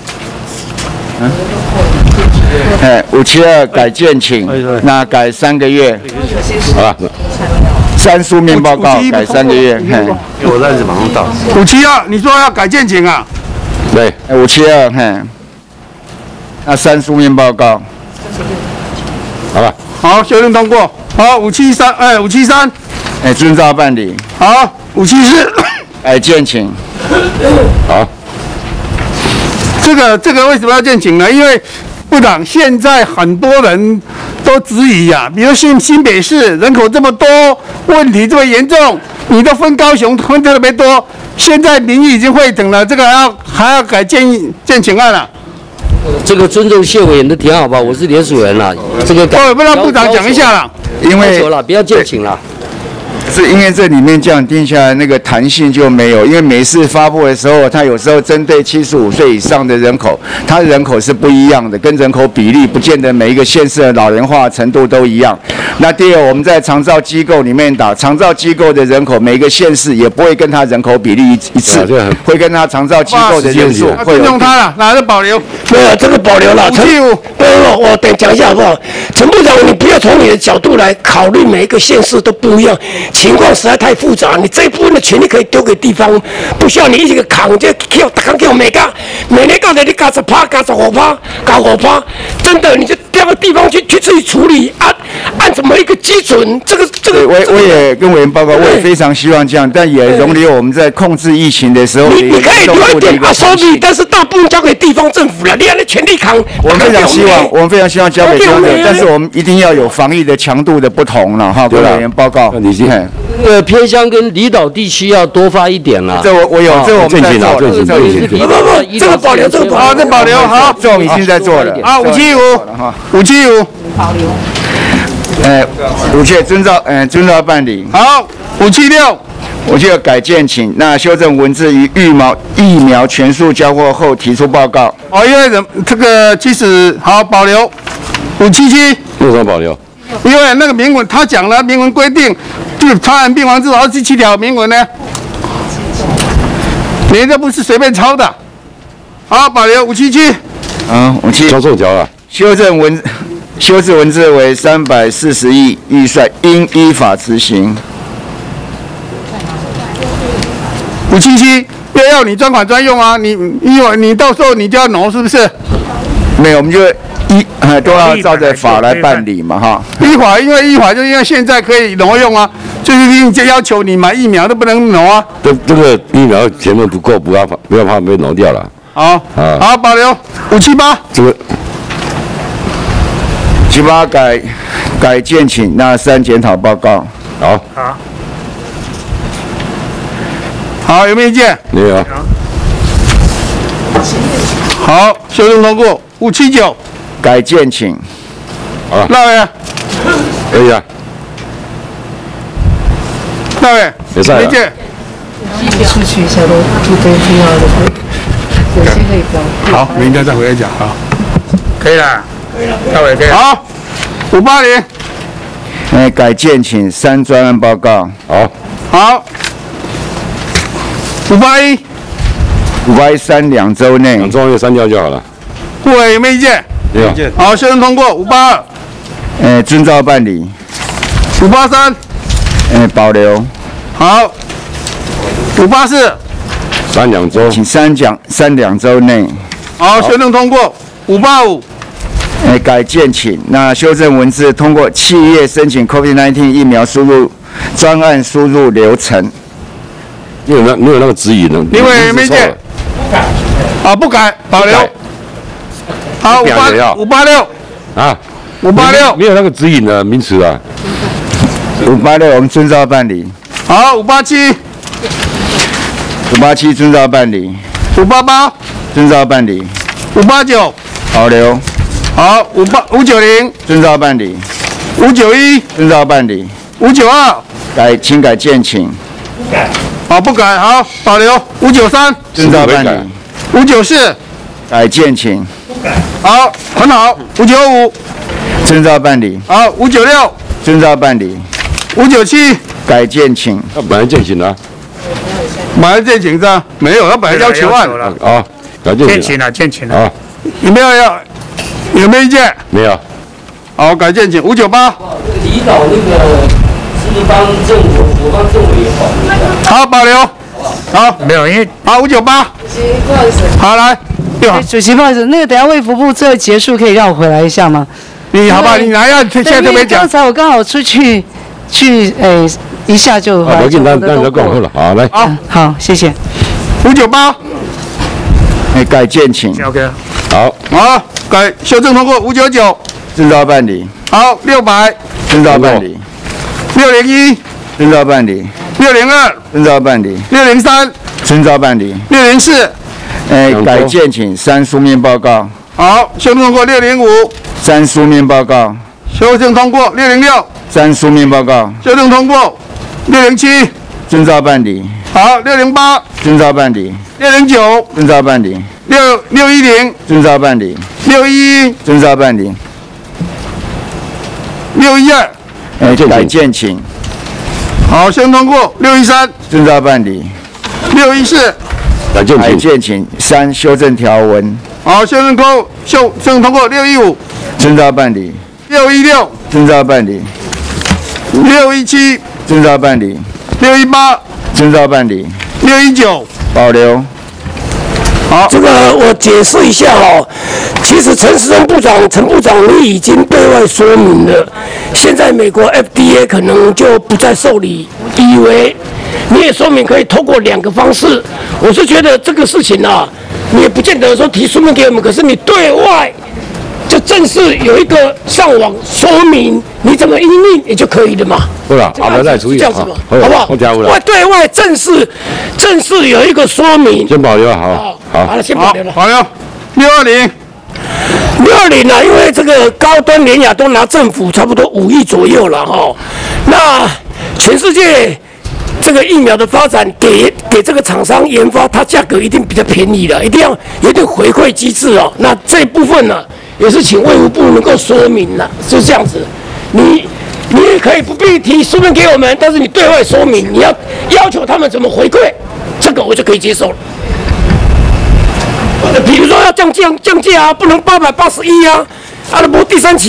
572改建请，那改3个月。 好了 ，3书面报告改3个月。 我在马上到。 572，你说要改建请啊？ 对 ，572，嘿，那3书面报告， 好吧。 好，修正通过。好，573， 遵照办理。 好，574， 建请。 好。 这个为什么要建请呢？因为部长现在很多人都质疑啊，比如新北市人口这么多，问题这么严重，你都分高雄分特别多，现在民意已经会整了，这个还要改建请案了。 这个尊重谢委员的提案，好吧？我是联署人啦，这个不让部长讲一下了， 因为不要建请了。 是因为这里面这样定下来，那个弹性就没有。因为每次发布的时候，它有时候针对75岁以上的人口，它的人口是不一样的，跟人口比例不见得每一个县市的老龄化程度都一样。那第二，我们在长照机构里面打长照机构的人口，每一个县市也不会跟它人口比例一致，会跟它长照机构的人数会有。 尊重他了，哪个保留？ 没有这个保留了。我等讲一下好不好？陈部长，你不要从你的角度来考虑，每一个县市都不一样。情况实在太复杂，你这一部分的权利可以丢给地方，不需要你一个扛，就叫大家叫每年搞的你搞10%、搞15%、搞5%，真的你就调个地方去自己处理，按怎么一个基准？这个， 我也跟委员报告，我也非常希望这样，但也容留我们在控制疫情的时候， 你可以留一点收笔，但是大部分交给地方政府了，你按的权力扛。 我们非常希望交给中央，但是我们一定要有防疫的强度的不同了哈。跟委员报告， 你先。 偏乡跟离岛地区要多发一点啦。 这我有，这我们在做， 这个保留，这保留好， 这我们已经在做了。 啊，575 保留。 遵照办理。 好，576， 我就要改建请，那修正文字于疫苗全数交货后提出报告。 因为这个其实好保留。577， 为什么保留？ 因为那个明文他讲了，明文规定，就是传染病防治法27条明文呢，你这不是随便抄的。好，保留577。 577。 抄错条了。 修正文字为340亿预算应依法执行。 577，要你专款专用啊，你到时候你就要挪，是不是？ 没有，我们就都要照着法来办理嘛，哈。 依法，因为现在可以挪用啊，就是要求你买疫苗都不能挪啊。 这个疫苗成分不够，不要怕被挪掉了。 好，保留578。 这个 578改建请那3检讨报告。 好，有没有意见？ 没有。 好，修正通过。579。 改建请。 好了。 那位。 可以啊。 那位。 没事。 没见。好，明天再回来讲啊。 可以了。那位可以。 好，580。 改建请3专案报告。 好。581。 583 2周内。 2周内删掉就好了。 护委有没有意见？ 没有。 好，修正通过。582。 遵照办理。 583。 保留。 好。584。 删2周。 请删2周内。 好，修正通过。585。 改建请那修正文字通过企业申请 COVID-19 疫苗输入专案输入流程。 你有那个指引呢？ 因为没见。不改，保留。好，586。 啊 ，586。 没有那个指引的名词啊。 586我们遵照办理。 好，587。 587遵照办理。 588。 遵照办理。 589。 保留。 好，590。 遵照办理。 591。 遵照办理。 592。 请改建请。 好，不改，好，保留。593。 遵照办理。 594。 改建请。 好，很好。595。 遵照办理。 好，596。 遵照办理。 597。 改建请。 本来建请啊。 本来建请是没有，他本来要求案。 改建请了，建请了。 有没有意见？ 没有。 好，改建请。598。 离岛那个地方政府、我方政府也好。 好，保留。 好， 没有，因为好598， 不好意思， 好来， 主席不好意思，那个等下卫福部最后结束可以让我回来一下吗？ 你好吧，你来要现在特别讲。 刚才我刚好出去一下就回来。 我给你让他讲好了，好来。 好，谢谢。 598， 改建请。 OK。 好，改修正通过599， 遵照办理。 好600， 遵照办理。 601， 遵照办理。 602， 遵照办理。 603， 遵照办理。 604， 改建请3书面报告。 好，修正通过605， 3书面报告。 修正通过606， 3书面报告。 修正通过607， 遵照办理。 好608， 遵照办理。 609， 遵照办理。 610， 遵照办理。 611， 遵照办理。 612， 改建请。 好，修正通过613， 遵照办理。 614， 改建请3修正条文。 好，修正通过615， 遵照办理。 616， 遵照办理。 617， 遵照办理。 618， 遵照办理。 619， 保留。 好，这个我解释一下哦。其实陈时中陈部长，你已经对外说明了，现在美国 FDA 可能就不再受理EUA，你也说明可以透过2个方式。我是觉得这个事情啊，你也不见得说提书面给我们，可是你对外就正式有一个上网说明你怎么因应也就可以了嘛。 好了，阿伯再处理， 这样子嘛，好不好？我对外正式有一个说明。 先保留好。 好了，先保留了。 保留。620。 620啊，因为这个高端联亚都拿政府差不多5亿左右了哈。那全世界这个疫苗的发展给这个厂商研发，它价格一定比较便宜的，一定要有点回馈机制哦。那这一部分呢，也是请卫福部能够说明了，是这样子。你也可以不必提书面给我们，但是你对外说明，你要求他们怎么回馈，这个我就可以接受了。比如说要降价啊，不能881啊，那不第3期。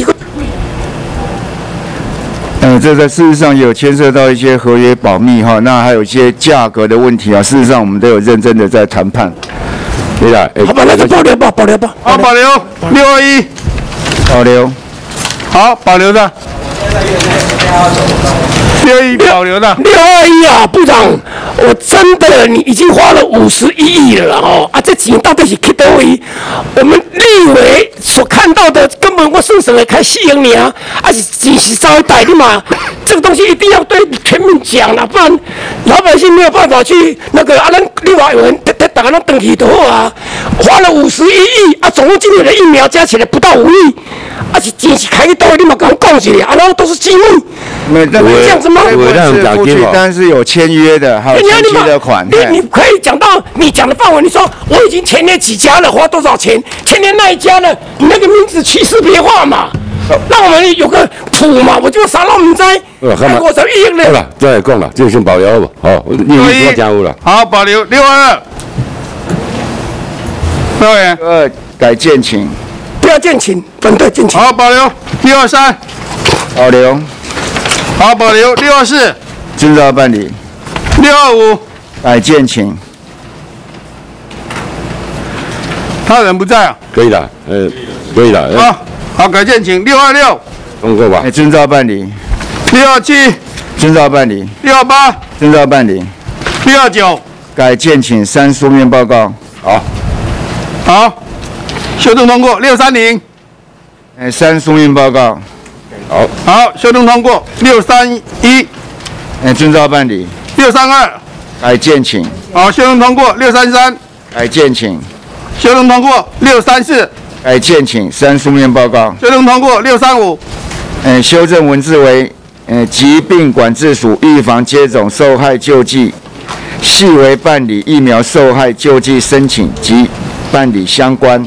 这在事实上也有牵涉到一些合约保密哈，那还有一些价格的问题啊。事实上我们都有认真的在谈判。 对了， 好吧，那就保留吧，保留吧。 好，保留621， 保留。 好，保留的。621保留的。 621啊，部长，我真的你已经花了51亿了哦啊，这钱到底是去哪里？我们立委所看到的根本我顺手来开4亿年啊，是钱是稍微大的嘛。这个东西一定要对全民讲了，不然老百姓没有办法去那个啊，咱立法委员大家都登记就好啊。花了51亿啊，总共今年的疫苗加起来不到5亿。是钱是开去到，你嘛跟我讲一下，然后都是机密，这样子吗？ 但是有签约的，还有前期的款。 你可以讲到你讲的范围，你说我已经签约几家了，花多少钱？签约那一家呢？你那个名字去识别化嘛，让我们有个谱嘛，我就啥都唔知。我才1亿呢。 好了，再讲了，就先保留吧。好，621加入了。 好，保留622。各位， 改建请。 不要建请，反对建请。 好，保留623， 保留。 好，保留624， 遵照办理。 625， 改建请。 他人不在啊。 可以的，可以的。 好，改建请626， 通过吧。 遵照办理。 627， 遵照办理。 628， 遵照办理。 629， 改建请3书面报告。 好。修正通过630， 3书面报告。 好，修正通过631， 遵照办理。 632， 改建请。 好，修正通过633， 改建请。 修正通过634， 改建请3书面报告。 修正通过635， 修正文字为疾病管制署预防接种受害救济，系为办理疫苗受害救济申请及办理相关。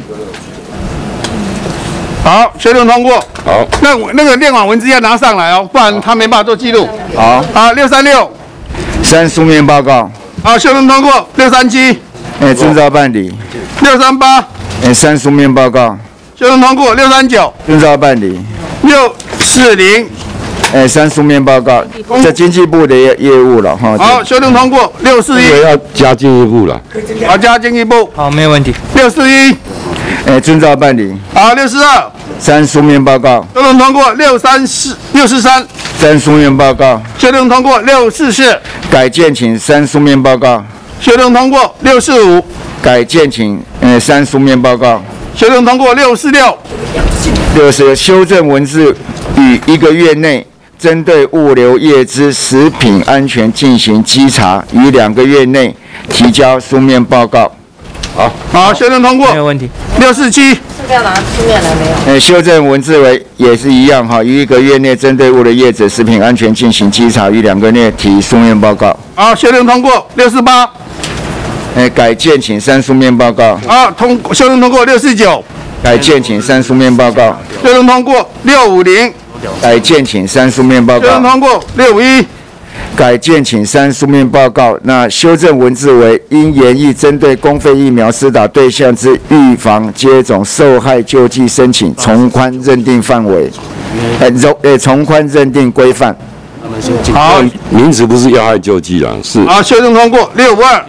好，修正通过。 好， 那个练网文字要拿上来哦，不然他没办法做记录。 好 ，636， 3书面报告。 好，修正通过637， 遵照办理。 638， 3书面报告。 修正通过639， 遵照办理。 640， 3书面报告，这经济部的业务了哈。 好，修正通过641。 这个要加进一步了。 好，加进一步。 好，没有问题。 641。 遵照办理。 好，642。 3书面报告。 修正通过643。 3书面报告。 修正通过644。 改建请3书面报告。 修正通过645。 改建请3书面报告。 修正通过646。 修正文字于1个月内针对物流业之食品安全进行稽查，于2个月内提交书面报告。 好，修正通过。 没有问题。 647。 这个要拿书面来没有？ 修正文字为也是一样哈，于1个月内针对物流业者食品安全进行稽查，于2个月内提书面报告。 好，修正通过。648。 改建请3书面报告。 好，修正通过649。 改建请3书面报告。 修正通过650。 改建请3书面报告。 修正通过651。 改建请3书面报告。那修正文字为应研议针对公费疫苗施打对象之预防接种受害救济申请从宽认定范围，从宽认定规范。 好， 名词不是要害救济啊，是。 好，修正通过652。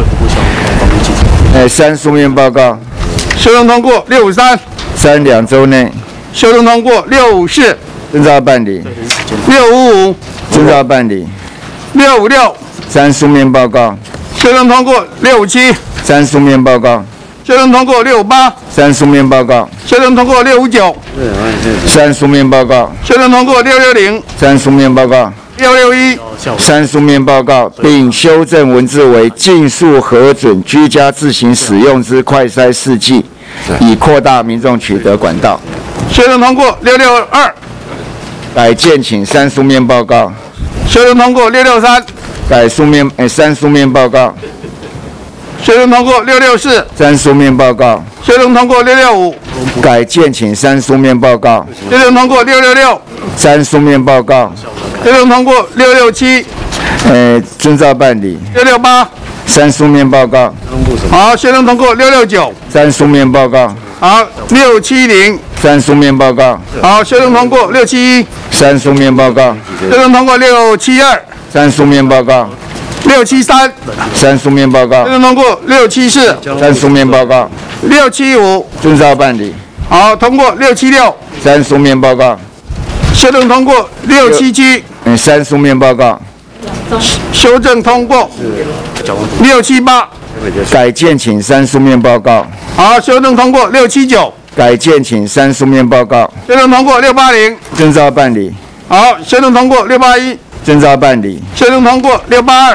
3书面报告。 修正通过653。 3 2周内。 修正通过654。 遵照办理。 655。 遵照办理。 656。 3书面报告。 修正通过657。 3书面报告。 修正通过658。 3书面报告。 修正通过659。 3书面报告。 修正通过660。 3书面报告。 661。 3书面报告，并修正文字为尽速核准居家自行使用之快筛试剂，以扩大民众取得管道。 修正通过662。 改建请3书面报告。 修正通过663。 3书面报告。 修正通过664。 3书面报告。 修正通过665。 改建请3书面报告。 修正通过666。 3书面报告。 修正通过667。 遵照办理。 668。 3书面报告。 好，修正通过669。 3书面报告。 好，670。 3书面报告。 好，修正通过671。 3书面报告。 修正通过672。 3书面报告。 673。 3书面报告。 修正通过674。 3书面报告。 675。 遵照办理。 好，通过676。 3书面报告。 修正通过677。 3书面报告。 修正通过678。 改建请3书面报告。 好，修正通过679。 改建请3书面报告。 修正通过680。 遵照办理。 好，修正通过681。 遵照办理。 修正通过682。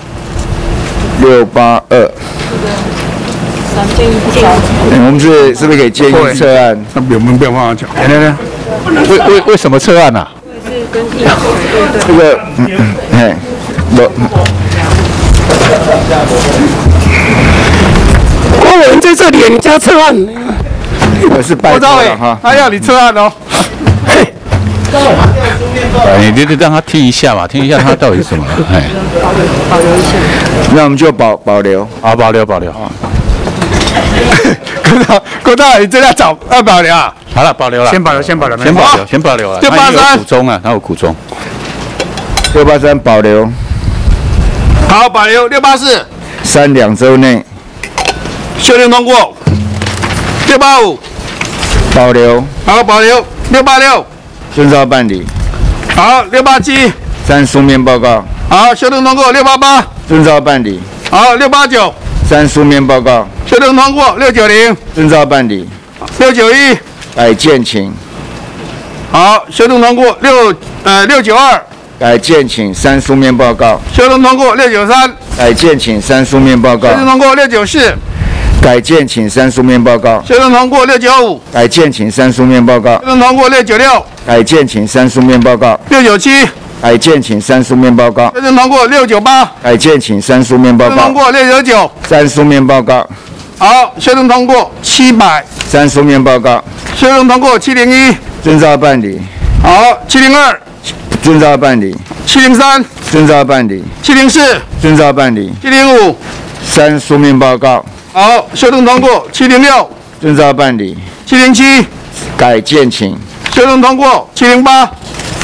682。我们是不是可以建议撤案？ 那不用办法讲。 为什么撤案啊？ 这个， 郭委员在这里，你家撤案？ 我是拜托了哈， 他要你撤案哦。 你让他听一下嘛，听一下他到底是什么？ 保留一下。那我们就保留。 好，保留。 郭大，你这要找要保留啊？ 好了，保留了。 先保留了。 先保留了。 683。 苦衷啊，他有苦衷。 683保留。 好，保留684。 3 2周内。 修正通过。685。 保留。 好，保留686。 遵照办理。 好，687。 3书面报告。 好，修正通过688。 遵照办理。 好，689。 3书面报告。 修正通过690。 遵照办理。 691。 改建请。 好，修正通过692。 改建请3书面报告。 修正通过693。 改建请3书面报告。 修正通过694。 改建请3书面报告。 修正通过695。 改建请3书面报告。 修正通过696。 改建请3书面报告。 697。 改建请3书面报告。 修正通过698。 改建请3书面报告。 修正通过699。 3书面报告。 好，修正通过700。 3书面报告。 修正通过701。 遵照办理。 好，702。 遵照办理。 703。 遵照办理。 704。 遵照办理。 705。 3书面报告。 好，修正通过706。 遵照办理。 707。 改建请。 修正通过708。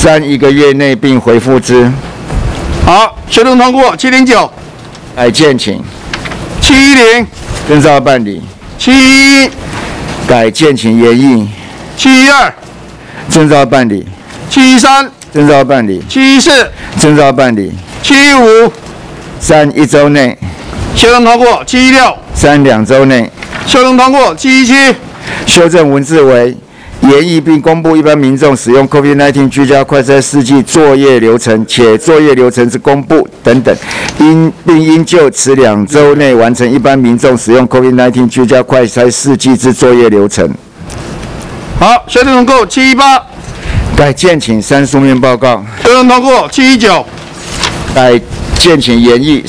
3一个月内并回复之。 好，修正通过。709， 改建请。 710， 遵照办理。 711， 改建请研议。 712， 遵照办理。 713， 遵照办理。 714， 遵照办理。 715， 3一周内。 修正通过。716， 32周内。 修正通过。717， 修正文字为研议并公布一般民众使用 COVID-19 居家快筛试剂作业流程，且作业流程之公布等等，并应就此2周内完成一般民众使用 COVID-19 居家快筛试剂之作业流程。 好，修正通过。718， 改建请3书面报告。 修正通过。719， 改建请研议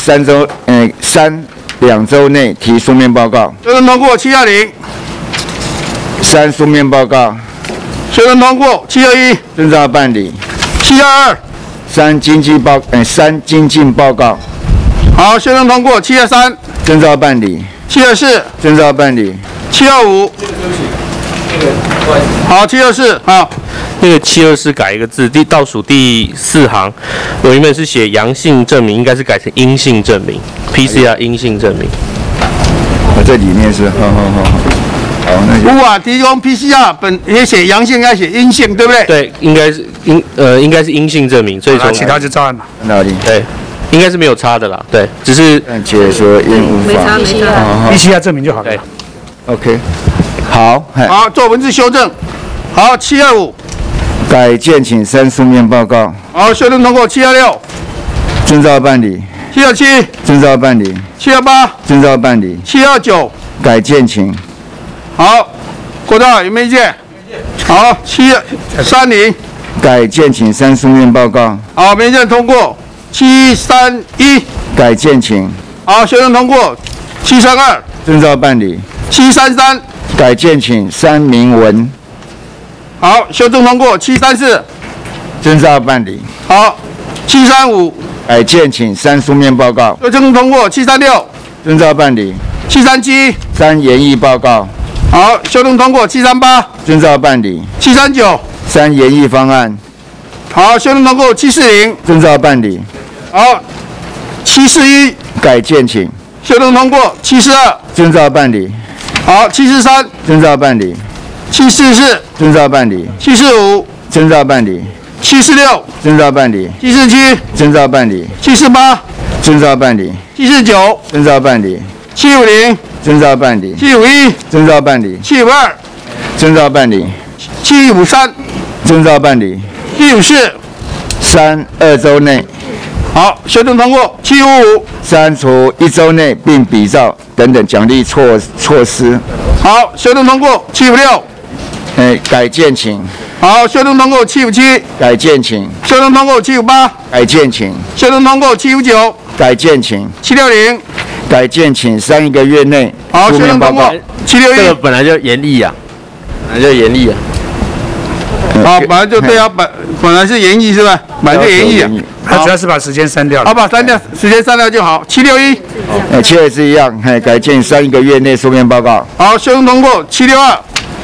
32周内提书面报告。 修正通过。720， 3书面报告。 修正通过。721， 遵照办理。 722， 3精进报告。 好，修正通过。723， 遵照办理。 724， 遵照办理。 725，好，724，好。 那个724改一个字，倒数第4行，我原本是写阳性证明，应该是改成阴性证明 ，PCR 阴性证明。 我这里面是，好，那就。 无法提供 PCR 也写阳性，应该写阴性，对不对？ 对，应该是阴性证明，所以说其他就照按嘛。 哪里？ 对，应该是没有差的啦。对，只是解说应无法。 PCR 证明就好了。 对 ，OK， 好， 好，做文字修正。好，725。 改建请3书面报告。 好，修正通过。726， 遵照办理。 727， 遵照办理。 728， 遵照办理。 729， 改建请。 好，郭大有没有意见？好，730， 改建请3书面报告。 好，没意见通过。731， 改建请。 好，修正通过。732， 遵照办理。 733， 改建请3明文。 好，修正通过。734， 遵照办理。 好，735， 改建请3书面报告。 修正通过。736， 遵照办理。 737， 3研议报告。 好，修正通过。738， 遵照办理。 739， 3研议方案。 好，修正通过。740， 遵照办理。 好，741， 改建请。 修正通过。742， 遵照办理。 好，743， 遵照办理。 744， 遵照办理。 745， 遵照办理。 746， 遵照办理。 747， 遵照办理。 748， 遵照办理。 749， 遵照办理。 750， 遵照办理。 751， 遵照办理。 752， 遵照办理。 753， 遵照办理。 754， 3 2周内。 好，修正通过。755， 删除1周内并比照等等奖励措施。 好，修正通过。756， 改建请。 好，修正通过。757， 改建请。 修正通过。758， 改建请。 修正通过。759， 改建请。 760， 改建请3个月内书面报告。 761， 这个本来就严厉啊， 好，本来就对啊，本来是研议是吧？本来就研议啊。 他主要是把时间删掉了。 好，把删掉，时间删掉就好。761， 切也是一样，改建3个月内书面报告。 好，修正通过。762，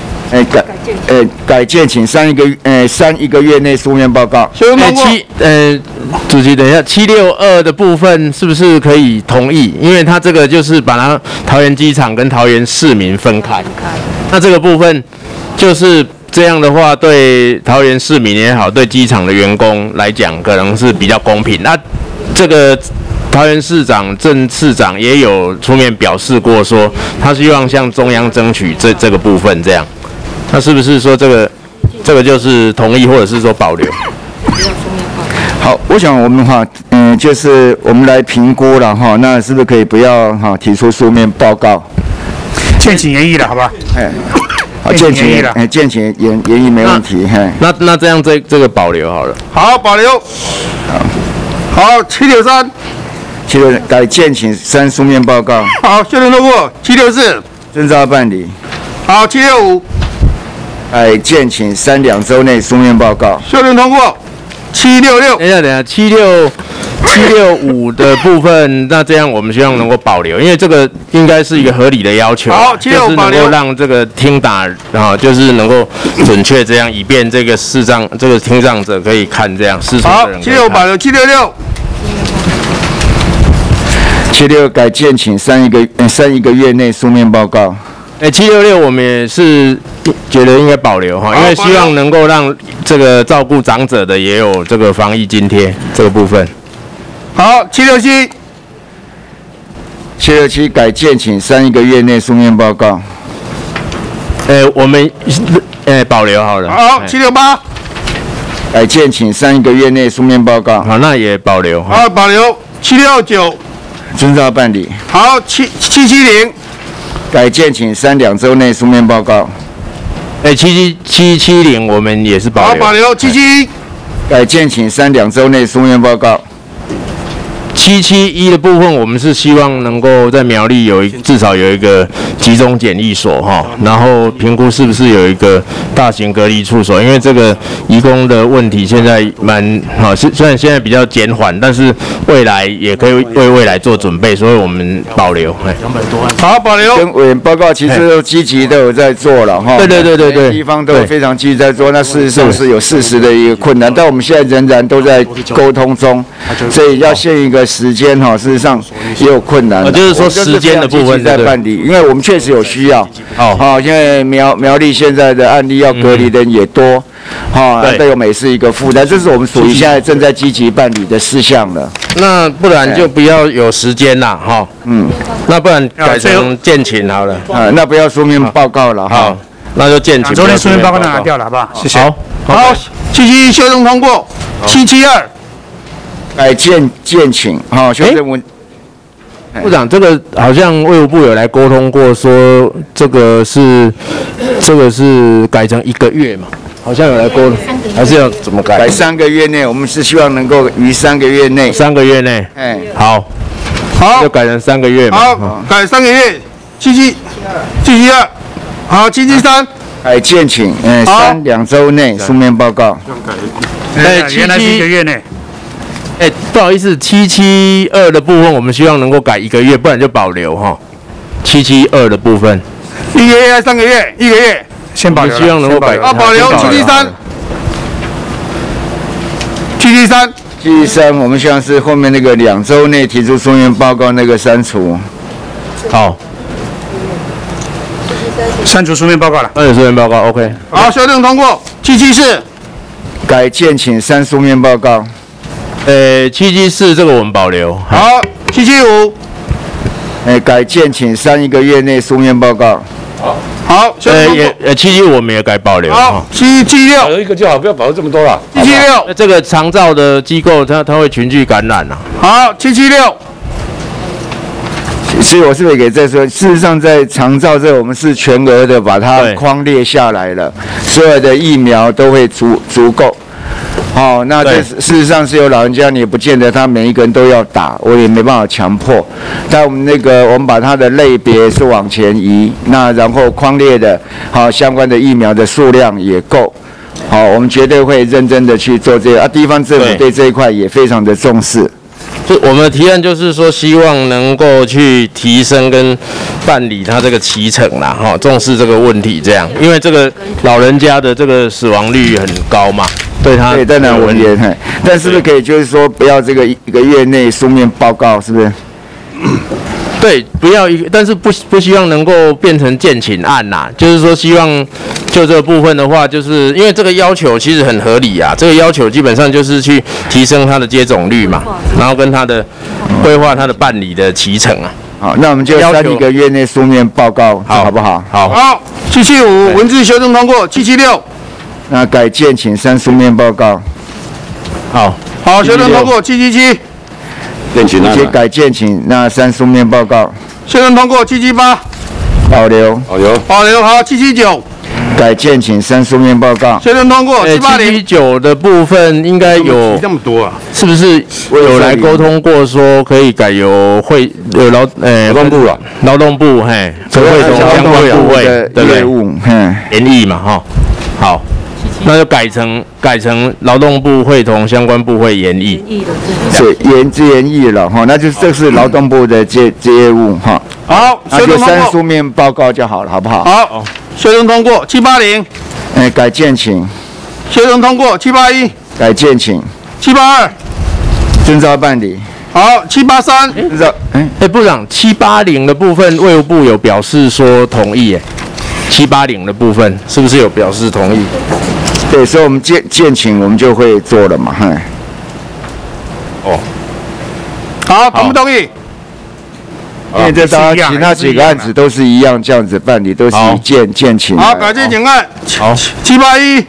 改建请3一个月内书面报告。 修正通过。 主席，等一下，762的部分是不是可以同意？因为他这个就是把它桃园机场跟桃园市民分开，那这个部分就是这样的话，对桃园市民也好，对机场的员工来讲，可能是比较公平。那这个桃园市长郑市长也有出面表示过，说他希望向中央争取这个部分，这样，那是不是说这个就是同意，或者是说保留？ 好，我想我们就是我们来评估了哈，那是不是可以不要提出书面报告？ 建请研议了，好吧？ 好，建请研议没问题。 那这样这个保留好了。 好，保留。好，763， 改建请3书面报告。 好，修正通过。764， 遵照办理。 好，765， 改建请3 2周内书面报告。 修正通过。766， 等一下， 765的部分，那这样我们希望能够保留，因为这个应该是一个合理的要求， 好， 就是能够让这个听打啊，就是能够准确这样，以便这个听障者可以看这样，视障的人可以看。 好，765保留，766。 76改建请3一个月内书面报告。 766我们也是觉得应该保留哈，因为希望能够让这个照顾长者的也有这个防疫津贴这个部分。 好 ，767改建请3一个月内书面报告。 我们保留好了。 好，768 改建请3一个月内书面报告。 好，那也保留。 好，保留。769 遵照办理。 好，770 改建请2周内书面报告。 770我们也是保留。 好，保留。771 改建请2周内书面报告。 771的部分，我们是希望能够在苗栗至少有一个集中检疫所哈，然后评估是不是有一个大型隔离处所，因为这个移工的问题现在虽然现在比较减缓，但是未来也可以为未来做准备，所以我们保留。 好，保留。 跟委员报告，其实都积极都有在做了哈。 对， 地方都有非常积极在做。那事实上是有事实的一个困难，但我们现在仍然都在沟通中，所以要限一个时间哈，事实上也有困难。 就是说时间的部分在办理，因为我们确实有需要。好，因为苗栗现在的案例要隔离的人也多，对我们也是一个负担，这是我们属于现在正在积极办理的事项了。 那不然就不要有时间啦，哈。那不然改成建请好了。 那不要书面报告了哈。 那就建请。 昨天书面报告拿掉了，好不好？谢谢。 好，771修正通过。772 改建请，修正文。 部长，这个好像卫福部有来沟通过，说这个是改成1个月嘛，好像有来沟通，还是要怎么改？ 改3个月内，我们是希望能够于3个月内。 3个月内，好，就改成3个月嘛。 好，改3个月。772，好，773。 改建请2周内书面报告。 原来是1个月内。 不好意思，772的部分我们希望能够改1个月，不然就保留哈。772的部分 ，1个月还是3个月？1个月， 先保留。 希望能够改。 保留。773， 我们希望是后面那个2周内提出书面报告那个删除。 好， 删除书面报告了。 删除书面报告 ，OK。 好，修正通过。774， 改建请3书面报告。 774这个我们保留。 好，775， 改建请3一个月内书面报告。 好 ，775我们也改保留。 好，776， 保留一个就好，不要保留这么多了。 776， 这个长照的机构它会群聚感染啊。 好，776。 所以我是不是也在说，事实上在长照这，我们是全额的把它框列下来了，所有的疫苗都会足够。那这事实上是有老人家，你也不见得他每一个人都要打，我也没办法强迫。但我们把它的类别是往前移，那然后框列的相关的疫苗的数量也够。我们绝对会认真的去做这个地方政府对这一块也非常的重视。 我们的提案就是说，希望能够去提升跟办理它这个期程啦，重视这个问题，这样，因为这个老人家的这个死亡率很高嘛。对， 当然我也但是不是可以就是说不要这个1个月内书面报告，是不是？ 对，不要但是不希望能够变成建请案啦，就是说希望就这个部分的话，就是因为这个要求其实很合理啊，这个要求基本上就是去提升它的接种率嘛，然后跟它的规划它的办理的期程啊。 好，那我们就3个月内书面报告，好不好？ 好，775文字修正通过。776。 那改建请3书面报告。 好，修正通过。777， 改建请3书面报告。 修正通过。778， 保留。 好。779， 改建请3书面报告。 修正通过。 789的部分应该有这么多啊？ 是不是有来沟通过说可以改由劳动部了？劳动部可会同相关部位的业务联谊嘛好。 那就改成劳动部会同相关部会研议， 是研议了哈，那就是这是劳动部的业务哈。 好， 那就3书面报告就好了，好不好？ 好，修正通过780。 改建请。 修正通过781。 改建请。 782。 遵照办理。 好，783。 遵照。 部长，780的部分，卫福部有表示说同意，780的部分是不是有表示同意？ 对，所以我们建请我们就会做了嘛， 好，同不同意？ 因为这其他几个案子都是一样这样子办理，都是以建请。 好，改建请案。好，781。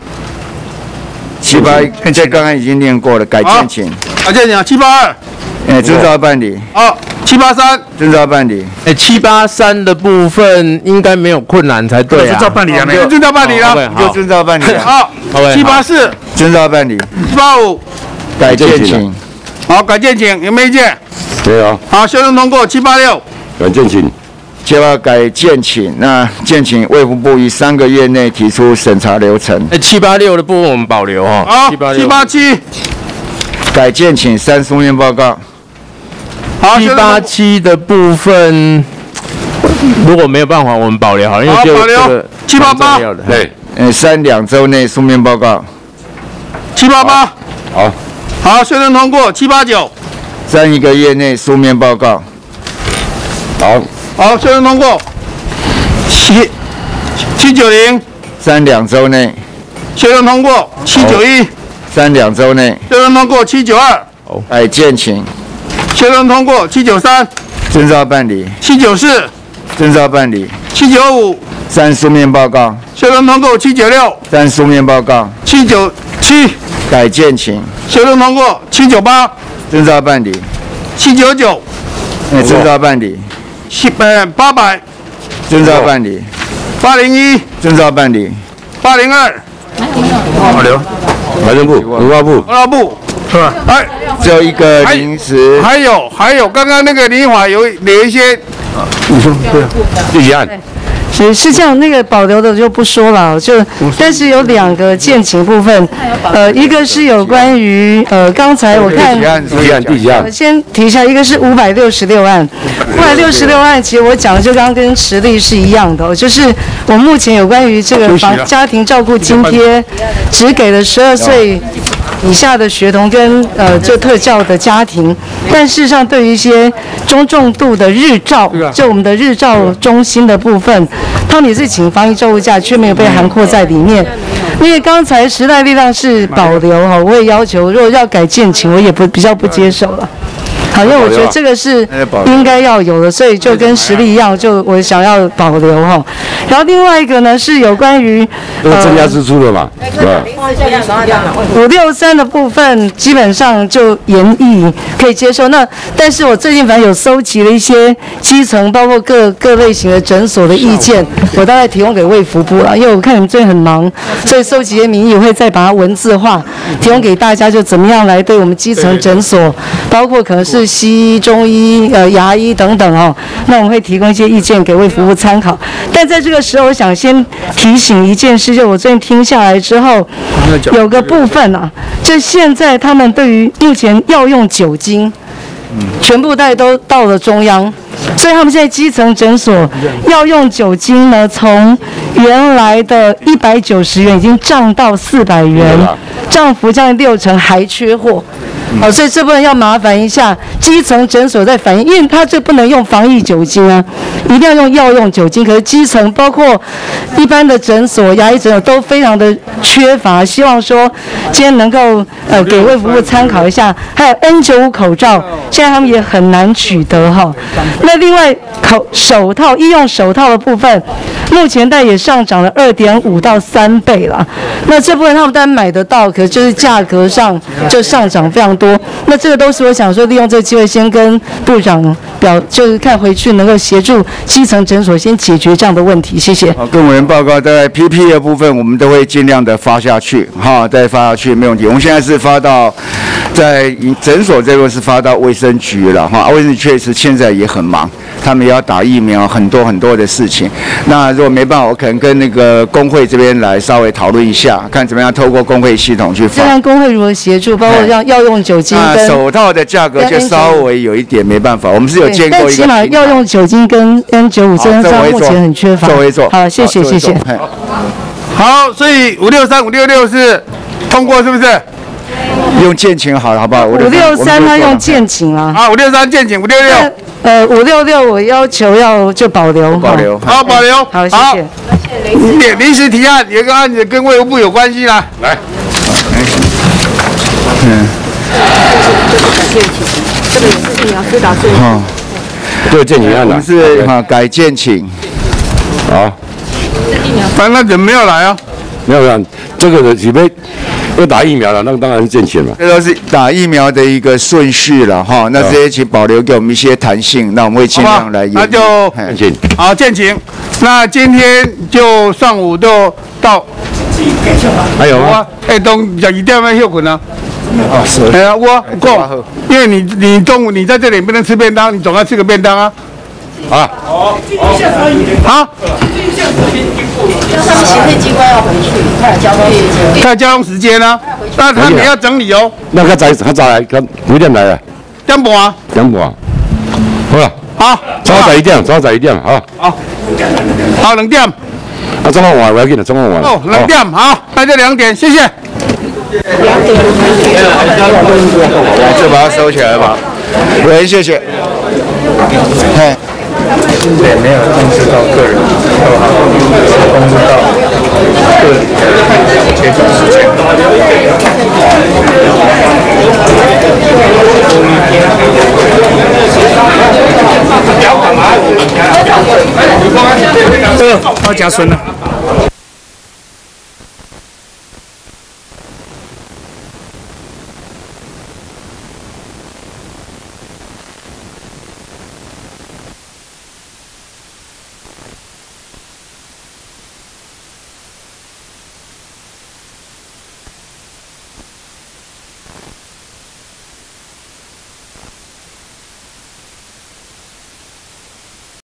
781，这刚刚已经念过了，改建请。 改建请782。 遵照办理。 好，783。 遵照办理。 783的部分应该没有困难才对啊。 遵照办理啊， 就遵照办理了， 就遵照办理。 好，784。 遵照办理。 785。 改建请。 好，改建请有没有意见？ 对啊。 好，修正通过786。 改建请。 就要改建请，那建请卫福部于3个月内提出审查流程。 786的部分我们保留哈。 好，787。 改建请3书面报告。 好，787的部分如果没有办法，我们保留好，因为就保留。788。 对，3、2周内书面报告。 788。 好。 好，修正通过789。 3、1个月内书面报告。好。 好，修正通过。790。 3、2周内。 修正通过791。 3、2周内。 修正通过792。 改建请。 修正通过793。 遵照办理。 794。 遵照办理。 795。 3书面报告。 修正通过796。 3书面报告。 797。 改建请。 修正通过798。 遵照办理。 799。 遵照办理。 800。 遵照办理。 801。 遵照办理。 802。 保留。 财政部、文化部。 文化部是吧？ 只有一个临时。 还有，刚刚那个立法有一些。 你说对。 立即案。 是这样，那个保留的就不说了，但是有2个建请部分，一个是有关于刚才我看，我先提一下，一个是566案，566案，其实我讲的就刚刚跟实例是一样的，就是我目前有关于这个家庭照顾津贴，只给了12岁以下的学童跟就特教的家庭，但事实上对于一些中重度的日照，就我们的日照中心的部分，他们也是请防疫照顾假，却没有被涵括在里面。因为刚才时代力量是保留哈，我也要求如果要改建请，我也比较不接受了。好，因为我觉得这个是应该要有的，所以就跟实力一样，就我想要保留哈。然后另外一个呢是有关于增加支出了嘛，是吧 ？563的部分基本上就研议可以接受。那但是我最近反正有收集了一些基层包括各类型的诊所的意见，我大概提供给卫福部了，因为我看你们最近很忙，所以收集一些民意会再把它文字化，提供给大家，就怎么样来对我们基层诊所，包括可能是西医、中医、牙医等等哦，那我们会提供一些意见给卫福部参考。但在这个时候，我想先提醒一件事，就我最近听下来之后，有个部分啊，就现在他们对于目前药用酒精，全部都到了中央，所以他们现在基层诊所要用酒精呢，从原来的190元已经涨到400元，涨幅将近60%，还缺货。所以这部分要麻烦一下基层诊所在反映，因为他这不能用防疫酒精啊，一定要用药用酒精。可是基层包括一般的诊所、牙医诊所都非常的缺乏，希望说今天能够给卫福部参考一下。还有 N95 口罩，现在他们也很难取得哈。那另外手套、医用手套的部分，目前但也上涨了2.5到3倍了。那这部分他们当然买得到，可是就是价格上就上涨非常多。那这个都是我想说，利用这个机会先跟部长就是看回去能够协助基层诊所先解决这样的问题。谢谢。 好，跟委员报告，在 PP 的部分，我们都会尽量的发下去，再发下去没问题。我们现在是发到在诊所这边是发到卫生局了卫生局确实现在也很忙，他们也要打疫苗，很多的事情。那如果没办法，我可能跟那个工会这边来稍微讨论一下，看怎么样透过工会系统去发。 这样工会如何协助？包括像药用酒精跟手套的价格就稍微有一点没办法，我们是有建构一个。 但起码药用酒精跟 N95这张目前很缺乏。好，谢谢。 好，所以563、566是通过，是不是？ 用建请好了，好不好 ？563他用建请啊。 好，563建请，566。 566我要求就保留。 好，保留。 好，谢谢。 临时提案有一个案子跟卫福部有关系啦，来。 这个也是疫苗施打税。 对，建请案了。是改建请。好。 反正人没有来啊。 没有，这个的准备要打疫苗了，那当然是建请了。 这都是打疫苗的一个顺序了哈。那这些请保留给我们一些弹性，那我们会尽量来。 那就建请。 好，建请。那今天就上午就到。 还有吗？ 东12点要休困啊。 是。 哎呀，我够，因为你中午你在这里不能吃便当，你总要吃个便当啊。啊。好。 他们行政机关要回去， 他交通时间呢？那他们要整理哦。 那他早来，他几点来啊 ？2半啊。 2半。好了。 好。 早11点，早11点，好。 好，2点。 啊，中午完，我要紧了，中午完。 哦，2点，好，那就2点，谢谢。 就把它收起来吧。喂，谢谢。嘿。 也没有控制到个人逗号，只控制到个体的接种时间。 要加孙了。